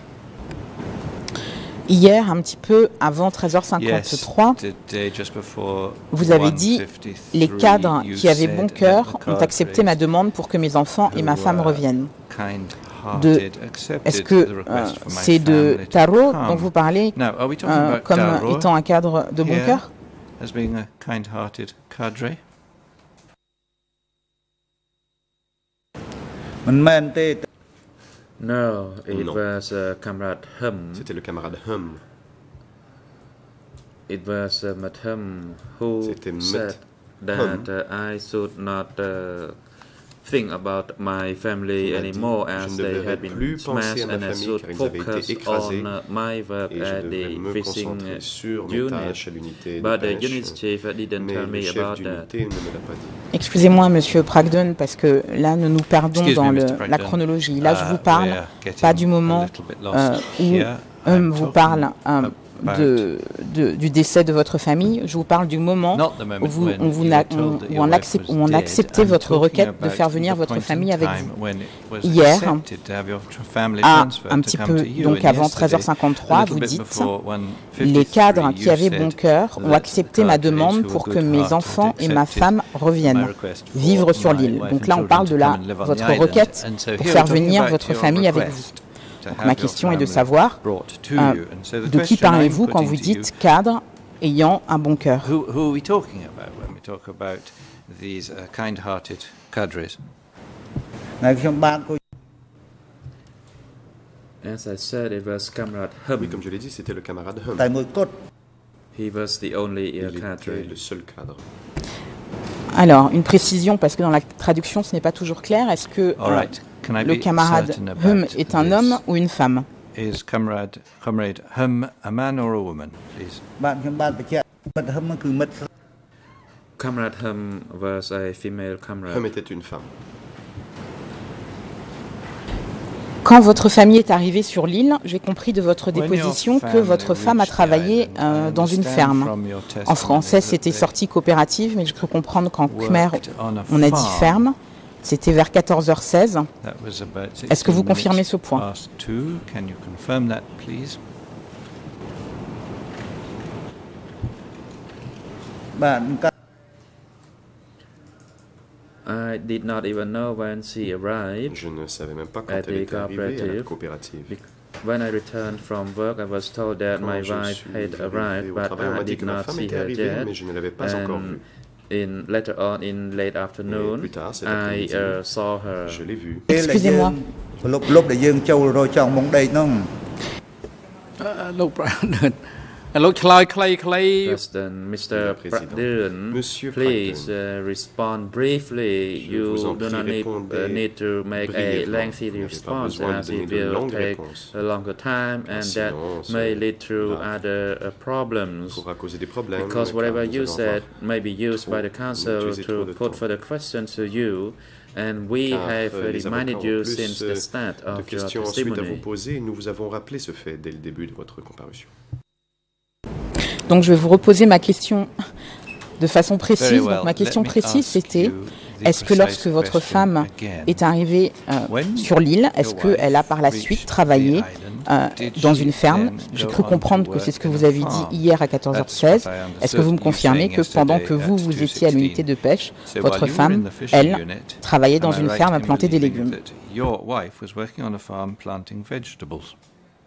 Hier, un petit peu avant treize heures cinquante-trois, vous avez dit « Les cadres qui avaient bon cœur ont accepté ma demande pour que mes enfants et ma femme reviennent ». De, est-ce que euh, c'est de Taro dont vous parlez euh, comme étant un cadre de bon cœur? No, it Non. was uh, Comrade Hum. C'était le camarade Hum. It was uh, Matt Hum who C'était said Matt Hum. that uh, I should not uh, think about my family Il m'a dit, anymore je as ne they devrais had been plus penser smashed à and ma I famille should car ils avaient été focus écrasés on uh, my work et je at devrais the me fishing concentrer sur mes unit. tâches à l'unité de But the pêche. unit chief didn't Mais tell le me chef about that. d'unité ne me l'a pas dit. Excusez-moi, Monsieur Pragdon, parce que là, nous nous perdons Excuse dans me, le, Mister la Pragdon. chronologie. Là, je Uh, vous parle we're getting pas du a moment little bit lost euh, où here. Hum I'm vous talking parle euh, about de, de, du décès de votre famille. Je vous parle du moment not the moment où, vous, when on, vous you a, were told on, that où your on, wife accepte, was où on dead. acceptait I'm votre talking requête de about faire venir the votre point in famille avec time vous. when it was Hier, accepted to have your family à transferred un to petit come peu, to you. donc And avant treize heures yesterday, cinquante-trois, a little vous bit dites before one les cadres fifty-three, qui you avaient said bon cœur ont that accepté the ma cadres demande who pour were que mes good-hearted enfants et ma accepted femme my reviennent request for vivre sur my l'île. wife Donc and là, on children parle to de la, come and live on the votre island. requête And so pour here faire we're talking venir about votre your famille avec vous. request to Donc have ma your question est de family savoir brought to euh, you. And so the de qui question I'm parlez-vous quand putting vous to you, dites cadre ayant un bon cœur? Who, who are we talking about when we talk about these uh, kind-hearted cadres? As I said, it was Comrade Hum. Oui, comme je l'ai dit, c'était le camarade Hum. He was the only uh, Il cadre. était le seul cadre. Alors, une précision, parce que dans la traduction, ce n'est pas toujours clair. Est-ce que All right. Can I le be camarade certain about Hum est un this? homme ou une femme? Is comrade, comrade Hum a man or a woman, please? Comrade Hum was a female comrade. Hum était une femme. Quand votre famille est arrivée sur l'île, j'ai compris de votre When your déposition que family votre femme a reached the travaillé island, euh, I dans une understand ferme. from your En testimony français, that c'était they sortie coopérative, mais j'ai cru comprendre qu'en Khmer, worked on a on a dit farm. ferme. C'était vers quatorze heures seize. That was about Est-ce que vous sixteen confirmez minutes ce point? past two. Can you confirm that, please? I did not even know when she arrived. Je ne savais même pas quand At elle the était arrivée à la cooperative. coopérative. Bec- When I returned from work, I was told that Quand my je wife suis had arrivé arrived, au but travail, on I m'a dit did que ma not femme see était her arrivée, yet. mais je ne l'avais pas encore vue. And in later on, in late afternoon, plus tard, cet I après-midi, uh, saw her. Je l'ai vue. Excusez-moi. លុបលុបដែលយើងចូលរយចង់មកដីហ្នឹងលោកប្រដិតលោកឆ្លើយខ្លីៗ President Mister Le président. Pradhan, Monsieur please Pradhan. uh, respond briefly. Je vous en You do prie, not need, uh, répondez need to make a brièvement. lengthy Vous n'avez pas response besoin de as donner it de will longues take réponses. a longer time and Sinon, that ça may lead to va other uh, problems. pourra causer des problèmes. Because car whatever nous you allons said avoir may be used by the trop- council utiliser trop to de put temps. further questions to you, and we Car, have euh, uh, les reminded avocats you ont plus, since euh, the start de of your questions ensuite à vous testimony. poser. Nous vous avons rappelé ce fait dès le début de votre comparution. Donc je vais vous reposer ma question de façon Very précise. well. Donc ma question Let me précise, ask c'était you the est-ce que precise lorsque votre question femme again. est arrivée euh, When sur l'île, est-ce your qu'elle a par la wife suite reached travaillé the island, euh, did dans she une ferme? then J'ai go cru on to comprendre que work c'est ce que in vous a avez dit farm? hier à quatorze heures That's what seize. I Est-ce que vous me understood you confirmez saying que pendant yesterday que vous, at vous two étiez à l'unité sixteen. de pêche, So votre while you were in femme, the fishing elle, unit, travaillait dans am I une right ferme à in planter des believing légumes? that your wife was working on a farm planting vegetables?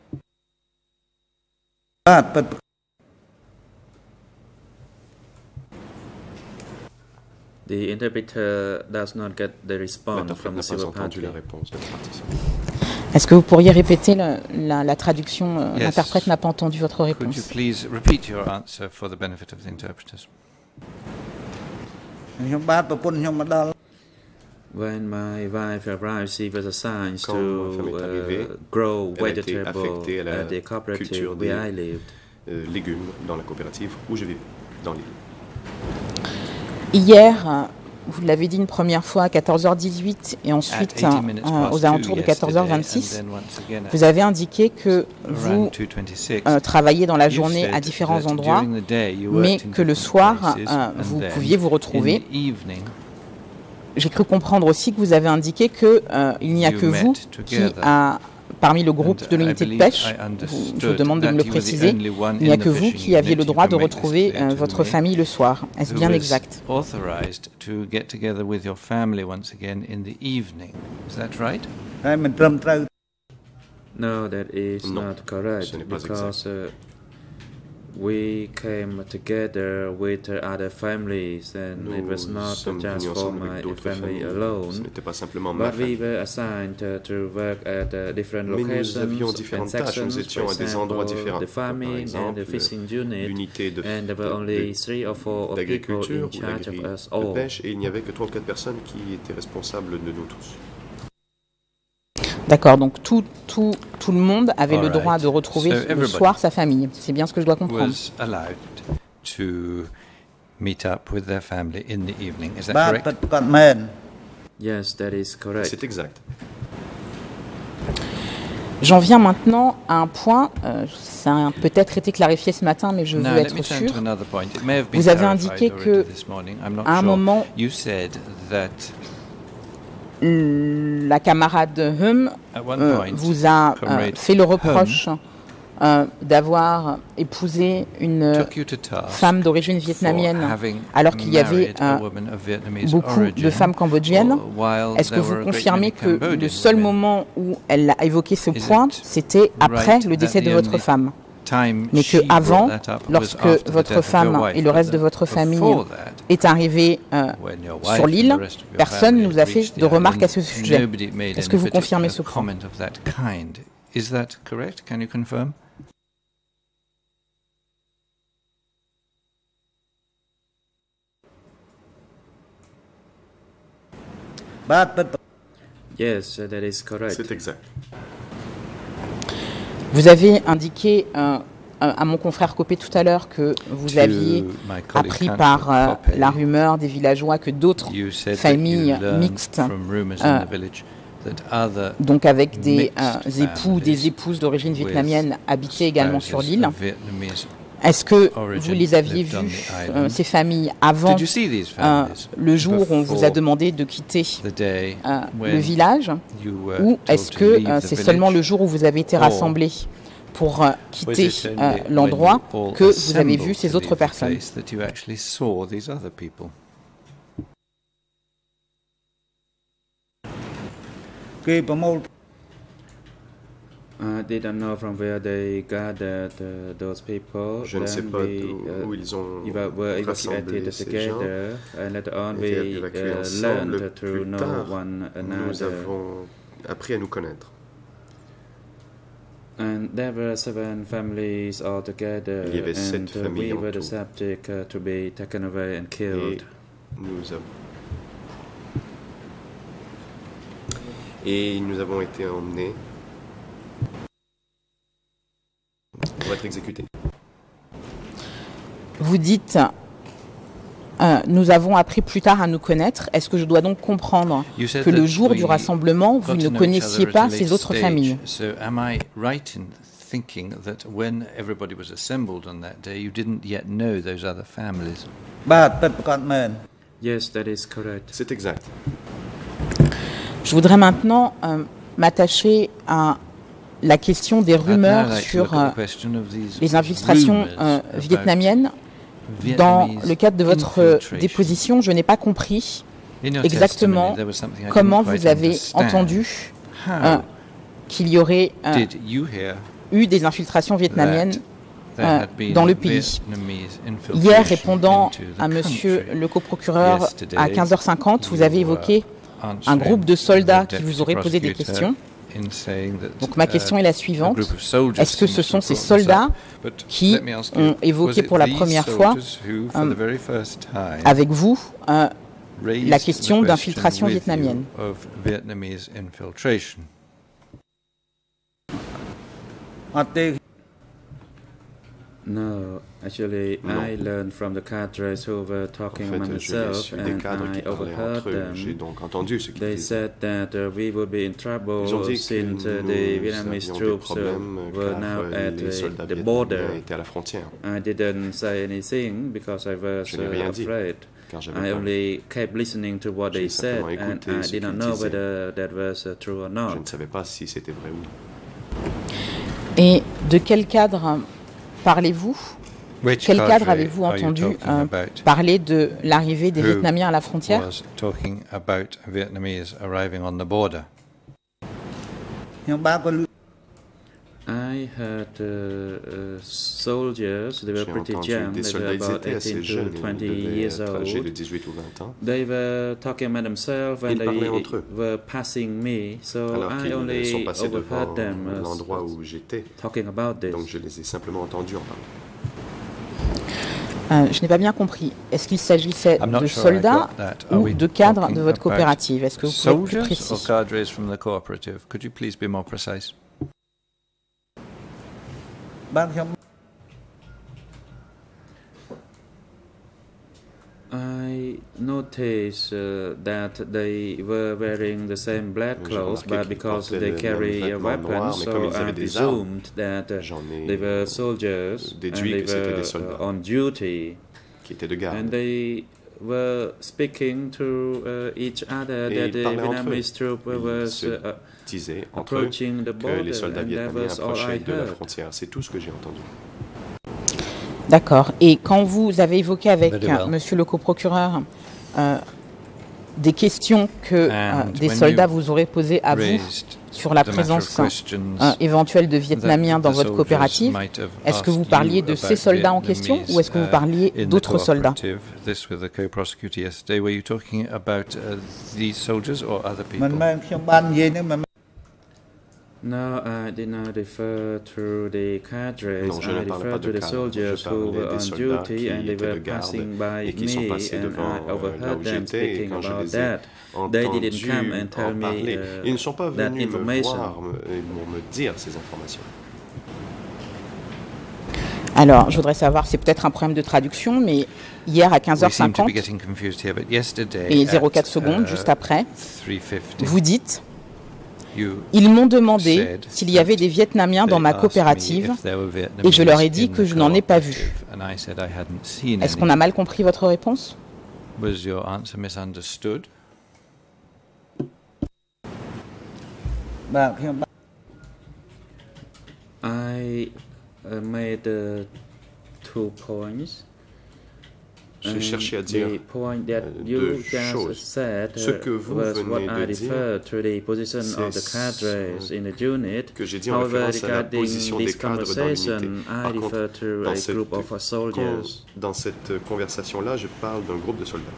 The interpreter does not get the response L'interprète from n'a the pas civil entendu party. la réponse de la participant. Est-ce que vous pourriez répéter le- la, la traduction? euh, Yes. L'interprète n'a pas entendu votre Could you réponse. please repeat your answer for the benefit of the interpreters? ខ្ញុំបាទប្រពន្ធខ្ញុំមកដល់ When my wife arrived, she was assigned Quand ma femme to est arrivée, uh, grow elle a été vegetables affectée à la at the cooperative culture where des- I lived. Euh, légumes dans la coopérative où je vis, dans l'île. Hier, euh, vous l'avez dit une première fois à quatorze heures dix-huit et ensuite euh, aux alentours de quatorze heures vingt-six. Vous avez indiqué que vous euh, travailliez dans la journée à différents endroits, mais que le soir, euh, vous pouviez vous retrouver. J'ai cru comprendre aussi que vous avez indiqué qu'il euh, n'y a que vous qui a... Parmi le groupe de l'unité de pêche, vous, je vous demande de me le préciser, il n'y a que vous qui aviez le droit de retrouver euh, votre famille le soir. Est-ce bien exact? No, that is Non, not correct, ce n'est pas because exact. uh, we came together with other families, and Nous it was not sommes just venus for ensemble my avec d'autres family familles. Ce alone, n'était pas simplement ma but we famille. were assigned uh, to work at uh, different Mais nous locations avions and différentes tâches, sections, nous étions for à des endroits example, différents. the Par farming and exemple, the fishing unit, l'unité de, and there were only three or four people d'agriculture in ou charge of d'agri- us de all. pêche, et il n'y avait que trois ou quatre personnes qui étaient responsables de nous tous. D'accord, donc tout, tout, tout le monde avait All le droit right. de retrouver So le everybody soir sa famille. C'est bien ce que je dois comprendre. was allowed to meet up with their family in the evening. Is that បាទ correct? ពិតប្រាកដមែន Yes, that is correct. C'est exact. J'en viens maintenant à un point, euh, ça a peut-être été clarifié ce matin, mais je veux Now, let être me turn sûr. to another point. It may have been Vous avez clarified indiqué already que, this morning. I'm not à un sure. moment, You said that la camarade Hum at one euh, point, vous a euh, Comrade fait le reproche euh, d'avoir épousé une took you to task femme d'origine for vietnamienne, having alors qu'il y avait married a euh, woman of Vietnamese beaucoup origin, de femmes cambodgiennes. while Est-ce que there vous were a great confirmez many que le Cambodian seul women. moment où elle a évoqué ce Is point, it c'était après right le décès that de the votre only femme, time mais she que avant, brought that up was lorsque after the votre death of your femme wife, et le but reste de that votre famille before that, est arrivé euh, when your wife sur l'île, and the rest of your personne family nous a had fait reached de the remarques à ce island, sujet. nobody made Est-ce any que vous confirmez ce particular point? comment of that kind? Is that correct? Can you confirm? បាទពិត Yes, that is correct. C'est exact. Vous avez indiqué euh, à mon confrère Copé tout à l'heure que vous To aviez my colleague appris Councillor par euh, Copé, la rumeur des villageois que d'autres you said that familles you learned mixtes, from rumors euh, in the village that other donc avec des mixed euh, époux, des families épouses d'origine with vietnamienne, habitaient également sur spouses l'île. of Vietnamese Est-ce que origin vous les aviez lived on vues, the euh, island. ces familles, avant Did you see these euh, families le jour où on vous a before demandé de quitter the day euh, when le village, you were ou told est-ce to que leave euh, the c'est village? seulement le jour où vous avez été Or rassemblés pour euh, Was quitter it euh, only when l'endroit you all que vous avez assembled vu ces to autres leave the personnes? place that you actually saw these other people? គេប្រមូល I didn't know from where they gathered uh, those people. Je ne sais Then pas we, d'où uh, où ils ont eva- were rassemblé evacuated ces gens. together, and later on Ils étaient we évacués uh, ensemble. learned to Plus know tard, one nous another. avons appris à nous connaître. And there were seven families all together, Il y avait sept and uh, familles we en were the tout. subject uh, to be taken away and killed. Et nous avons et nous avons été emmenés pour être exécutés. Vous dites, euh, nous avons appris plus tard à nous connaître. Est-ce que je dois donc comprendre You said que le that jour du we rassemblement, vous got ne to know each connaissiez other at a pas late ces autres stage. familles? So am I right in thinking that when everybody was assembled on that day, you didn't yet know those other families? បាទពិតប្រាកដមែន Yes, that is correct. C'est exact. Je voudrais maintenant euh, m'attacher à la question des I'd now rumeurs like to sur look at euh, the question of these les infiltrations rumors euh, about vietnamiennes. Dans Vietnamese le cadre de votre euh, infiltration. déposition, je n'ai pas compris In your exactement testimony, there was something I comment didn't quite vous avez understand. entendu How euh, qu'il y aurait euh, did you hear eu des infiltrations vietnamiennes that there euh, had been dans le pays? Vietnamese Hier, infiltration répondant into the à Monsieur country? le coprocureur Yesterday, à quinze heures cinquante, vous avez you were évoqué un groupe de soldats qui vous auraient posé des questions. In saying that, Donc ma question uh, est la a suivante. group of soldiers Est-ce que ce seems to sont have ces brought this soldats up, but qui let me ask you, ont évoqué was it pour la these première fois, soldiers who, for euh, the very first time, avec vous euh, raised la the question d'infiltration with you vietnamienne? of Vietnamese infiltration? អត់ទេ No, actually, Non. I learned from the cadres who were talking En fait, among je l'ai themselves, su des and cadres qui I parlaient overheard entre eux. J'ai them. donc entendu ce qu'ils They disaient. said that uh, we would be in trouble Ils ont dit que since uh, the nous Vietnamese avions des troops uh, problèmes were car now euh, at les soldats uh, the vietnamiens border. étaient à la frontière. I didn't say anything because I was Je n'ai uh, rien dit, afraid. car j'avais I peur. only kept listening to what J'ai they said, simplement and écouté I ce did not qu'ils know disaient. whether that was uh, true or Je not. ne savais pas si c'était vrai ou non. Et de quel cadre parlez-vous? Which Quel cadre cadre avez-vous are you entendu talking euh, about? parler de l'arrivée des Who Vietnamiens à la frontière? was talking about Vietnamese arriving on the border? ខ្ញុំបានក៏លឺ I heard uh, uh, soldiers, they were J'ai pretty entendu young, des they were soldats, ils about étaient assez eighteen to jeunes, ils twenty devaient years être âgés de old. dix-huit ou vingt ans. They were talking among themselves and Ils parlaient they entre eux. were passing me, so Alors I qu'ils only sont passés devant overheard them uh, l'endroit où j'étais, talking about this. donc je les ai simplement entendus en parler. Euh, je n'ai pas bien compris. Est-ce qu'il s'agissait I'm not de sure I soldats got that. Are ou we de cadres talking de votre about coopérative? Est-ce que vous pouvez être plus soldiers or précis? cadres from the cooperative? Could you please be more precise? បានខ្ញុំ I noticed uh, that they were wearing the same black J'ai clothes, remarqué but qu'ils because portaient they le carry même a vêtement weapon, noir, mais comme so ils I avaient des armes, presumed that uh, j'en ai they were soldiers and déduit they que c'était were des soldats uh, on duty, qui étaient de and garde. they were speaking to uh, each other Et that ils the parlaient entre eux. Vietnamese troop Ils was se uh, disaient entre eux approaching the que les border, soldats and that vietnamiens was all I approchaient de la heard. frontière. C'est tout ce que j'ai entendu. D'accord. Et quand vous avez évoqué avec Very well. euh, monsieur le coprocureur euh, des questions que euh, And des when soldats you vous auraient posées à vous Raised sur la the matter of présence questions euh, éventuelle de that Vietnamiens dans the votre soldiers coopérative, might have est-ce que vous asked parliez you de ces about soldats en question Vietnamese, ou est-ce que vous uh, parliez in the d'autres soldats? cooperative? This with the co-prosecutor yesterday. Were you talking about uh, these soldiers or other មិន people? មែនខ្ញុំបាននិយាយហ្នឹងមិនមែន No, I did not refer to the cadres. Non, je I ne parlais pas referred de to the cadres. soldiers Je who parlais were des on soldats duty qui and they étaient were de garde passing by et qui sont me, passés and devant, I euh, là overheard où them j'étais, et speaking quand je about les ai that. They didn't come and entendus tell en me parler. uh, Ils ne sont pas that venus me information. voir me- et pour me dire ces informations. Alors, je voudrais savoir, c'est peut-être un problème de traduction, mais hier à quinze heures We seem to be cinquante getting confused here, but yesterday et at, zéro quatre secondes, uh, juste après, three fifty, vous dites you ils m'ont demandé said s'il y avait des Vietnamiens dans they ma asked me coopérative if there were et je leur ai Vietnamese dit in que the je n'en ai pas vu. cooperative, and I said I hadn't seen Est-ce any. qu'on a mal compris votre réponse? Was your answer misunderstood? បាទខ្ញុំបាន I uh, made uh, two points. J'ai And cherché à dire the point that euh, you deux just choses. said Ce uh, que vous was what venez I de dire, referred to the position of the c'est cadres ce in the unit. que j'ai dit en However, référence à la regarding position des this cadres dans conversation, l'unité. I Par contre, refer to dans a cette, group of uh, soldiers. con- dans cette conversation-là, je parle d'un groupe de soldats.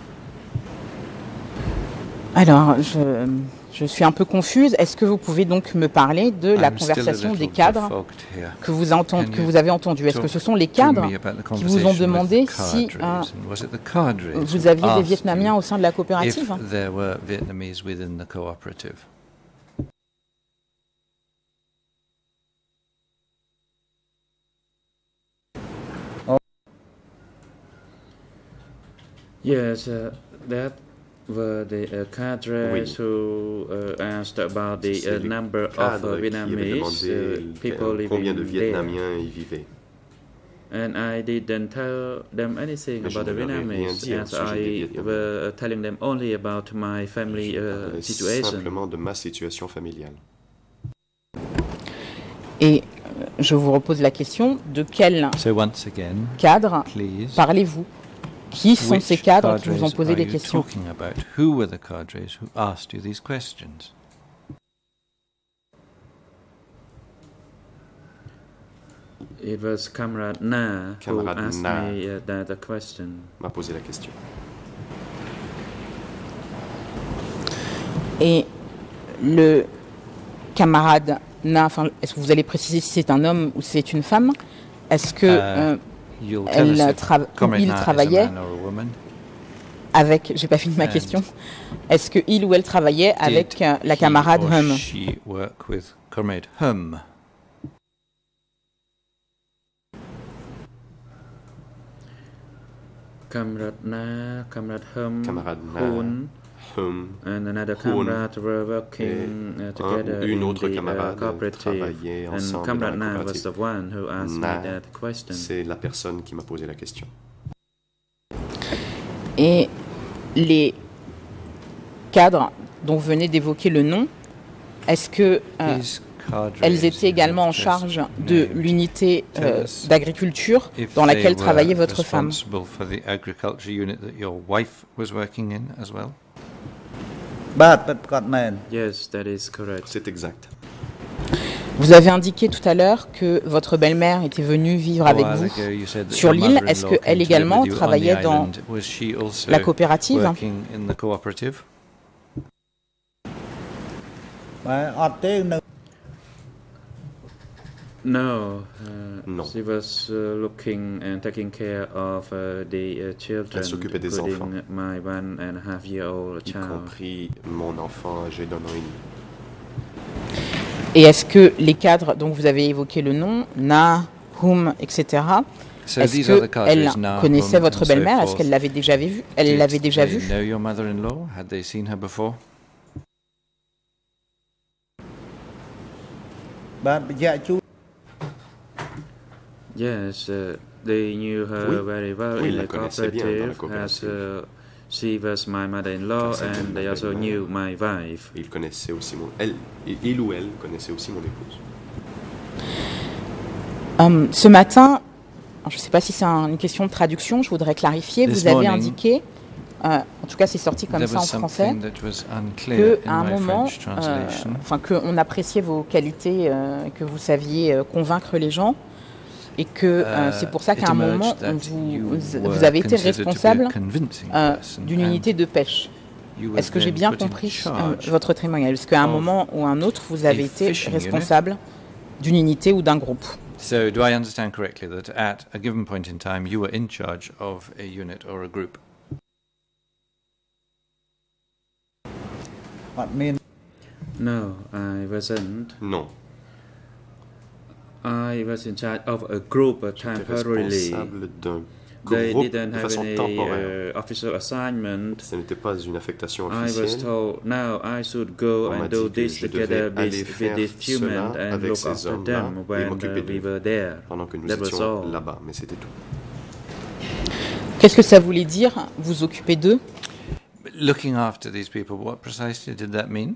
Alors, je, je suis un peu confuse. Est-ce que vous pouvez donc me parler de la I'm still a conversation des little cadres befogged here. que vous, entend- Can que you vous avez entendues? Est-ce que ce sont les To cadres me about the qui vous ont conversation demandé with the si cadres, euh, and was it the cadres vous who aviez des asked Vietnamiens you au sein de la if coopérative? there were Vietnamese within the cooperative? Yes, uh, that were the uh, cadres Oui. who uh, asked about the C'est uh, les number of cadres uh, qui avaient Vietnamese demandé uh, people living combien de there. Vietnamiens y vivaient. And I didn't tell them anything Mais je about the ne leur ai rien Vietnamese, dit au as sujet des I Vietnamiens. were telling them only about my family Je uh, parlais situation. simplement de ma situation familiale. Et euh, je vous repose la question, de quel So once again, cadre please, parlez-vous? Qui sont which ces cadres qui vous ont cadres posé are des you questions? talking about? Who were the cadres who asked you these questions? It was Comrade Na who Camarade asked Na. me uh, that question. M'a posé la question. Et le camarade Na, enfin, est-ce que vous allez préciser si c'est un homme ou si c'est une femme? Est-ce que Euh, euh, You'll tell us elle if trava- Comrade il Na is a travaillait man or a woman. avec, j'ai pas fini ma And question, est-ce que il ou elle travaillait avec Did euh, la he camarade or Hum? she work with Comrade Hum? Comrade Na, Comrade Hum, camarade Na, Hun, Hum, and another Hun, comrade were working uh, un together ou une in autre the uh, camarade cooperative. travaillaient And ensemble dans Comrade la Na was the coopérative. one who asked Na, me that question. c'est la personne qui m'a posé la question. Et les cadres dont vous venez d'évoquer le nom, est-ce que euh, elles étaient également en charge de l'unité euh, d'agriculture dans laquelle travaillait votre femme? Yes, that is correct. C'est exact. Vous avez indiqué tout à l'heure que votre belle-mère était venue vivre avec vous sur l'île. Est-ce qu'elle également travaillait dans la coopérative? No, uh, Non. she was uh, looking and taking care of uh, the uh, children, Elle s'occupait des enfants, including my one and a half year old y child. compris mon enfant âgé d'un an et demi. Et est-ce que les cadres dont vous avez évoqué le nom, Na, Hum, et cetera, So est-ce these other qu'elle cadres, Na, connaissait Hum, votre and so belle-mère? Est-ce forth, qu'elle l'avait déjà vue? Elle did l'avait déjà they vue? know your mother-in-law? Had they seen her before? បាទបញ្ជាក់ជូន Yes, uh, they knew her Oui. very well Oui, in ils la the connaissaient bien dans la cooperative, as coopérative. uh, she was my mother-in-law, Car c'était and ma they also belle-mère. knew my wife. Il connaissait aussi mon... Elle, il ou elle connaissait aussi mon épouse. Hum, ce matin, alors je ne sais pas si c'est un- une question de traduction, je voudrais clarifier. This Vous avez morning, indiqué, euh, en tout cas c'est sorti comme There ça en was français, something that was unclear qu'à in un my moment, French euh, translation. enfin qu'on appréciait vos qualités, euh, que vous saviez euh, convaincre les gens, et que euh, Uh, c'est pour ça it qu'à un moment, emerged on that vous, you vous were vous avez été considered to be a responsable convincing euh, person, d'une and unité de pêche. you were Est-ce que j'ai then bien put in compris euh, charge votre témoignage? Est-ce qu'à un of moment ou un autre, vous avez a été fishing unit. responsable d'une unité ou d'un groupe? So, do I understand correctly that at a given point in time you were in charge of a unit or a group? អត់មាន No, I wasn't. Non. I was in charge of a group uh, J'étais temporarily. responsable d'un They groupe didn't de have façon any temporaire. uh, official assignment. Ce n'était pas une affectation I was officielle. told now I should go On m'a and do dit que this je together devais aller with, with faire these few cela men and avec look ces after hommes-là them et when uh, m'occuper we d'eux were there. pendant que nous That was étions all. là-bas, mais c'était tout. Qu'est-ce que ça voulait dire, vous occuper d'eux? Looking after these people, what precisely did that mean?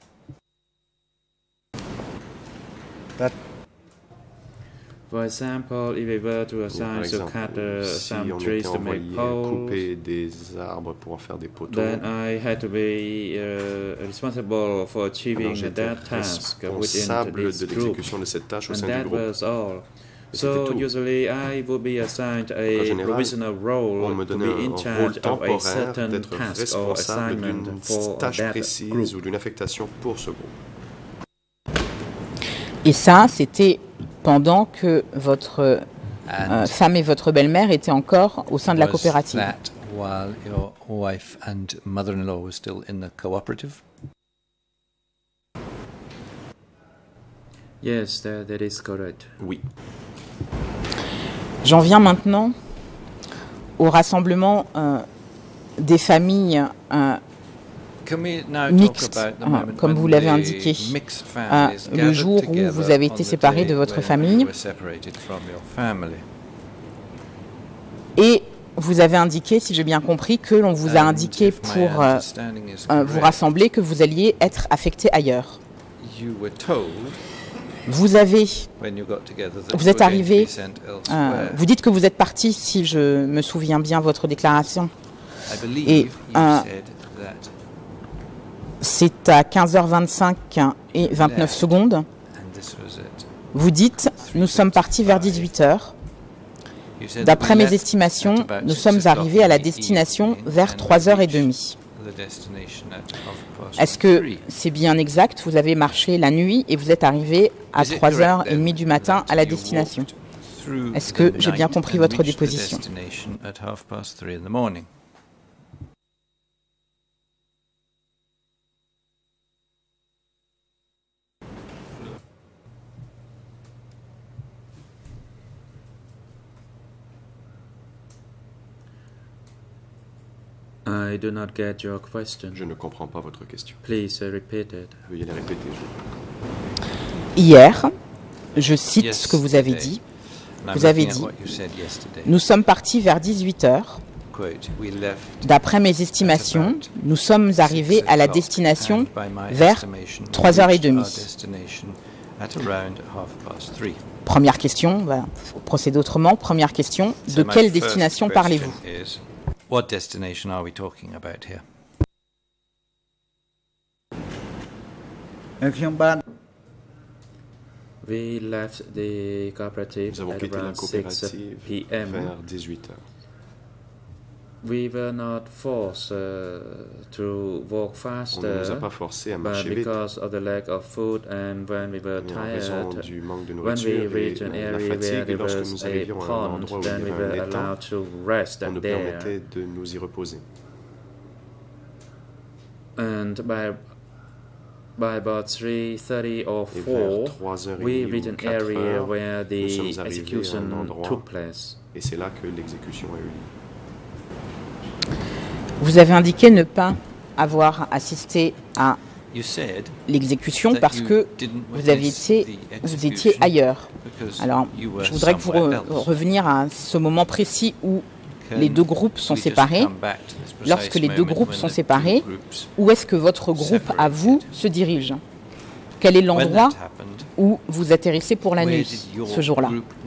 For example, if we were to Par assign to exemple, cut uh, si some on trees était to make envoyé poles, couper des arbres pour en faire des poteaux, then I had to be uh, responsible for alors achieving j'étais that task within responsable this de group. l'exécution de cette tâche au And sein that du groupe. was all. Et c'était So tout. usually I would be assigned En a général, provisional on role me to donnait be in un rôle charge of a temporaire certain d'être task or responsable d'une assignment for tâche that précise group. ou d'une affectation pour ce groupe. Et ça, c'était pendant que votre euh, And femme et votre belle-mère étaient encore au sein de la was coopérative. that while your wife and mother-in-law were still in the cooperative? Yes, that, that is correct. Oui. J'en viens maintenant au rassemblement euh, des familles euh, Can we now mixtes, talk about the hein, moment comme when vous l'avez the indiqué, mixed euh, families le gathered jour où together vous avez on été the séparés day de votre when famille, you were separated from your family? et vous avez indiqué, si j'ai bien compris, que l'on vous a And indiqué if my pour euh, understanding is euh, vous correct, rassembler que vous alliez être affecté ailleurs. you were told Vous avez, when you got together that vous you êtes were going to arrivé, be sent euh, elsewhere. vous dites que vous êtes parti, si je me souviens bien votre déclaration. I believe et, you euh, said that C'est à quinze heures vingt-cinq et vingt-neuf secondes. and this was it. Vous dites, nous sommes partis vers dix-huit heures. You said that D'après we mes left estimations, at about nous six sommes o'clock arrivés à la in the destination evening vers and trois heures trente. reached the destination at half past Est-ce que three. c'est bien exact? Vous avez marché la nuit et vous êtes arrivé à Is it trois heures correct trente then du matin that à la you destination? walked through Est-ce que the j'ai bien night compris and votre reached the déposition? destination at half past three in the morning? I do not get your question. Je ne comprends pas votre question. Please uh, repeat it. Veuillez la répéter. Hier, je cite ce que vous avez dit. Vous avez dit, nous sommes partis vers dix-huit heures. D'après mes estimations, nous sommes arrivés à la destination vers trois heures trente. Première question, on va procéder autrement. Première question, de quelle destination parlez-vous? What destination are we talking about here? We left the cooperative Nous avons at quitté la around six coopérative p m vers dix-huit heures. We were not forced uh, to walk On faster, ne nous a pas forcé à but marcher vite, because of the lack of food and when we were mais en raison tired, du manque de when we nourriture et reached an de la area where fatigue, et there lorsque was nous a arrivions à un pond, endroit où il then y we avait were un étang, allowed to rest on nous there. permettait de nous y reposer. And by by about three thirty or Et vers four, trois heures trente we ou reached an quatre area heures, where nous the sommes arrivés à un execution endroit, took place. et c'est là que l'exécution a eu lieu. Vous avez indiqué ne pas avoir assisté à l'exécution parce que vous, avez été, vous étiez ailleurs. Alors, je voudrais que vous re revenir à ce moment précis où les deux groupes sont séparés. Lorsque les deux groupes sont séparés, où est-ce que votre groupe à vous se dirige? Quel est l'endroit où vous atterrissez pour la nuit ce jour-là?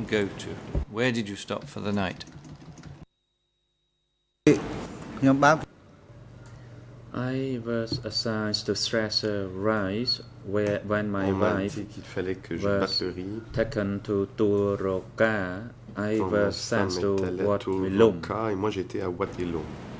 I was assigned to Strasser Rise where when my On m'a wife dit qu'il fallait que je was batte le riz. taken to Turoka. I Quand ma was femme sent to est allée à Wat Milum. Turoka et moi j'étais à Wat Milum.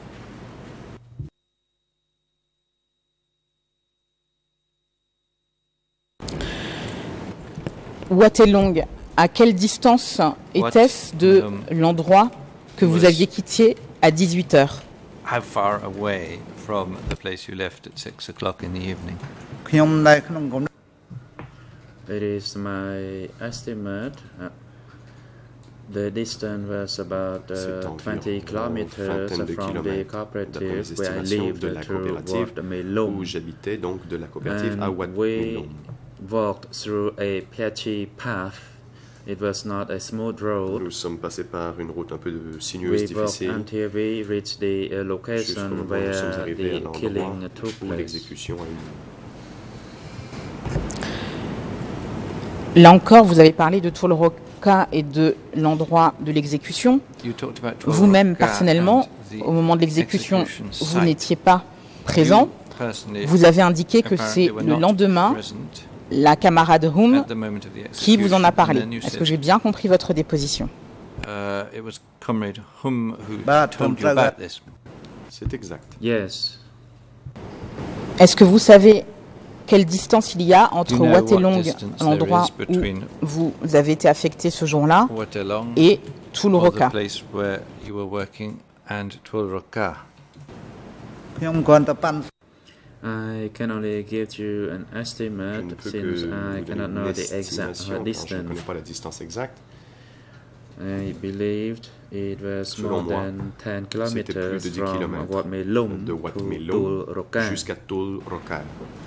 Wat Elong, à quelle distance était-ce de l'endroit que vous aviez quitté à dix-huit heures? How far away from the place you left at six o'clock in the evening? It is my estimate. Uh, the distance was about uh, twenty kilometers from the cooperative where I lived to Wat Milum. Où j'habitais, donc de la coopérative à Wat we Milum. walked through a patchy path. It was not a smooth road. Nous sommes passés par une route un peu sinueuse, We walked difficile, until we reached the uh, jusqu'au location moment où nous where sommes arrivés à the l'endroit killing took où place. l'exécution a eu lieu. Là encore, vous avez parlé de Turoka et de l'endroit de l'exécution. Vous-même, personnellement, au moment de l'exécution, vous n'étiez pas présent. Vous avez indiqué que c'est le lendemain la camarade Hum qui vous en a parlé. Est-ce que j'ai bien compris votre déposition? C'est exact. Yes. Est-ce que vous savez quelle distance il y a entre Wat Elong, l'endroit où vous avez été affecté ce jour-là, et Turoka? I can only give you an estimate since I cannot know the exact Je ne distance. connais pas la distance exacte. I believed it was more Selon moi, than ten c'était plus de kilometers dix from kilomètres Wat Milum de Wat to Milum Turoka. jusqu'à Turoka.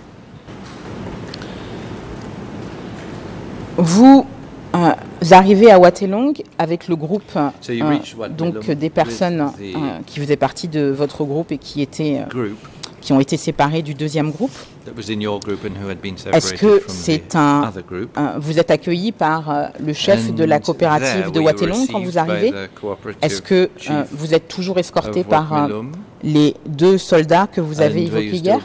Vous euh, arrivez à Wat Elong avec le groupe euh, donc des personnes euh, qui faisaient partie de votre groupe et qui étaient euh, qui ont été séparés du deuxième groupe. Est-ce que c'est un, un vous êtes accueilli par euh, le chef de la coopérative de Wat Elong quand vous arrivez? Est-ce que euh, vous êtes toujours escorté par euh, les deux soldats que vous avez évoqués hier?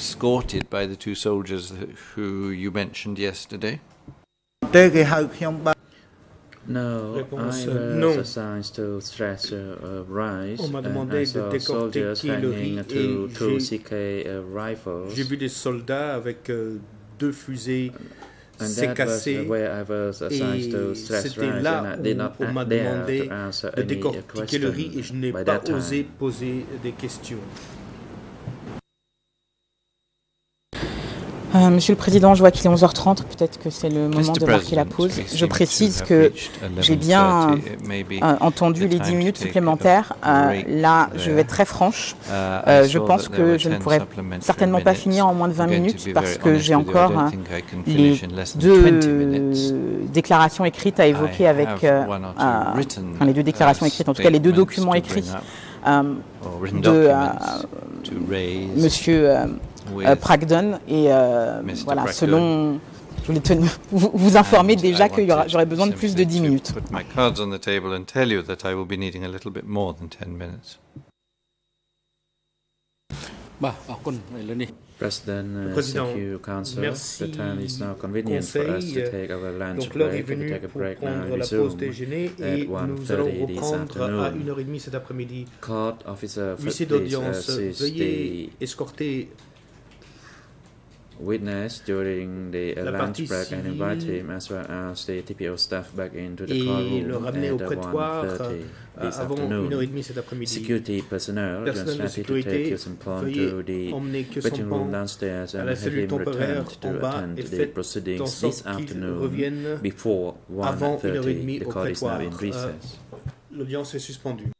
No, Réponse, I was non. assigned to Strasser uh, Rise On m'a and demandé I de saw soldiers décortiquer le riz hanging to et two j'ai- C K uh, rifles. J'ai vu des soldats avec euh, deux fusées And that was sécassées. where I was assigned to Et Strasser c'était Rise là and I did not où on m'a dare demandé to answer de any uh, décortiquer le riz et je n'ai question by pas that osé time. poser des questions. Euh, Monsieur le Président, je vois qu'il est onze heures trente, peut-être que c'est le moment de marquer la pause. Je précise que j'ai bien euh, entendu les dix minutes supplémentaires. Euh, là, je vais être très franche. Euh, je pense que je ne pourrai certainement pas finir en moins de vingt minutes parce que j'ai encore euh, les deux déclarations écrites à évoquer avec... Euh, euh, enfin, les deux déclarations écrites, en tout cas les deux documents écrits euh, de euh, Monsieur... Euh, Euh, Bragdon et euh, voilà, selon, je voulais te, vous, vous informer déjà que j'aurais besoin de plus de dix minutes. President, Le Président, thank you, Council. merci The time is now convenient for us Conseil. to take our lunch Donc l'heure est break. We venue take a pour break now prendre and la pause resume déjeuner at et nous allons one thirty this reprendre à afternoon. une heure trente cet après-midi. Court officer, Huissier please d'audience, assist veuillez the escorter witness during the uh, la lunch partie break and invite civile him as well as the T P O staff back into the et courtroom le ramener au at prétoire one thirty euh, this avant une heure afternoon. trente cet après-midi. Security personnel, Personnel just de happy to take sécurité, Yosempan veuillez to the emmener waiting room Yosempan downstairs à and la have cellule him temporaire returned to en bas attend et the faites en proceedings this sorte qu'il afternoon revienne before avant one une heure thirty. trente The au court is now prétoire. in Euh, recess. L'audience est suspendue.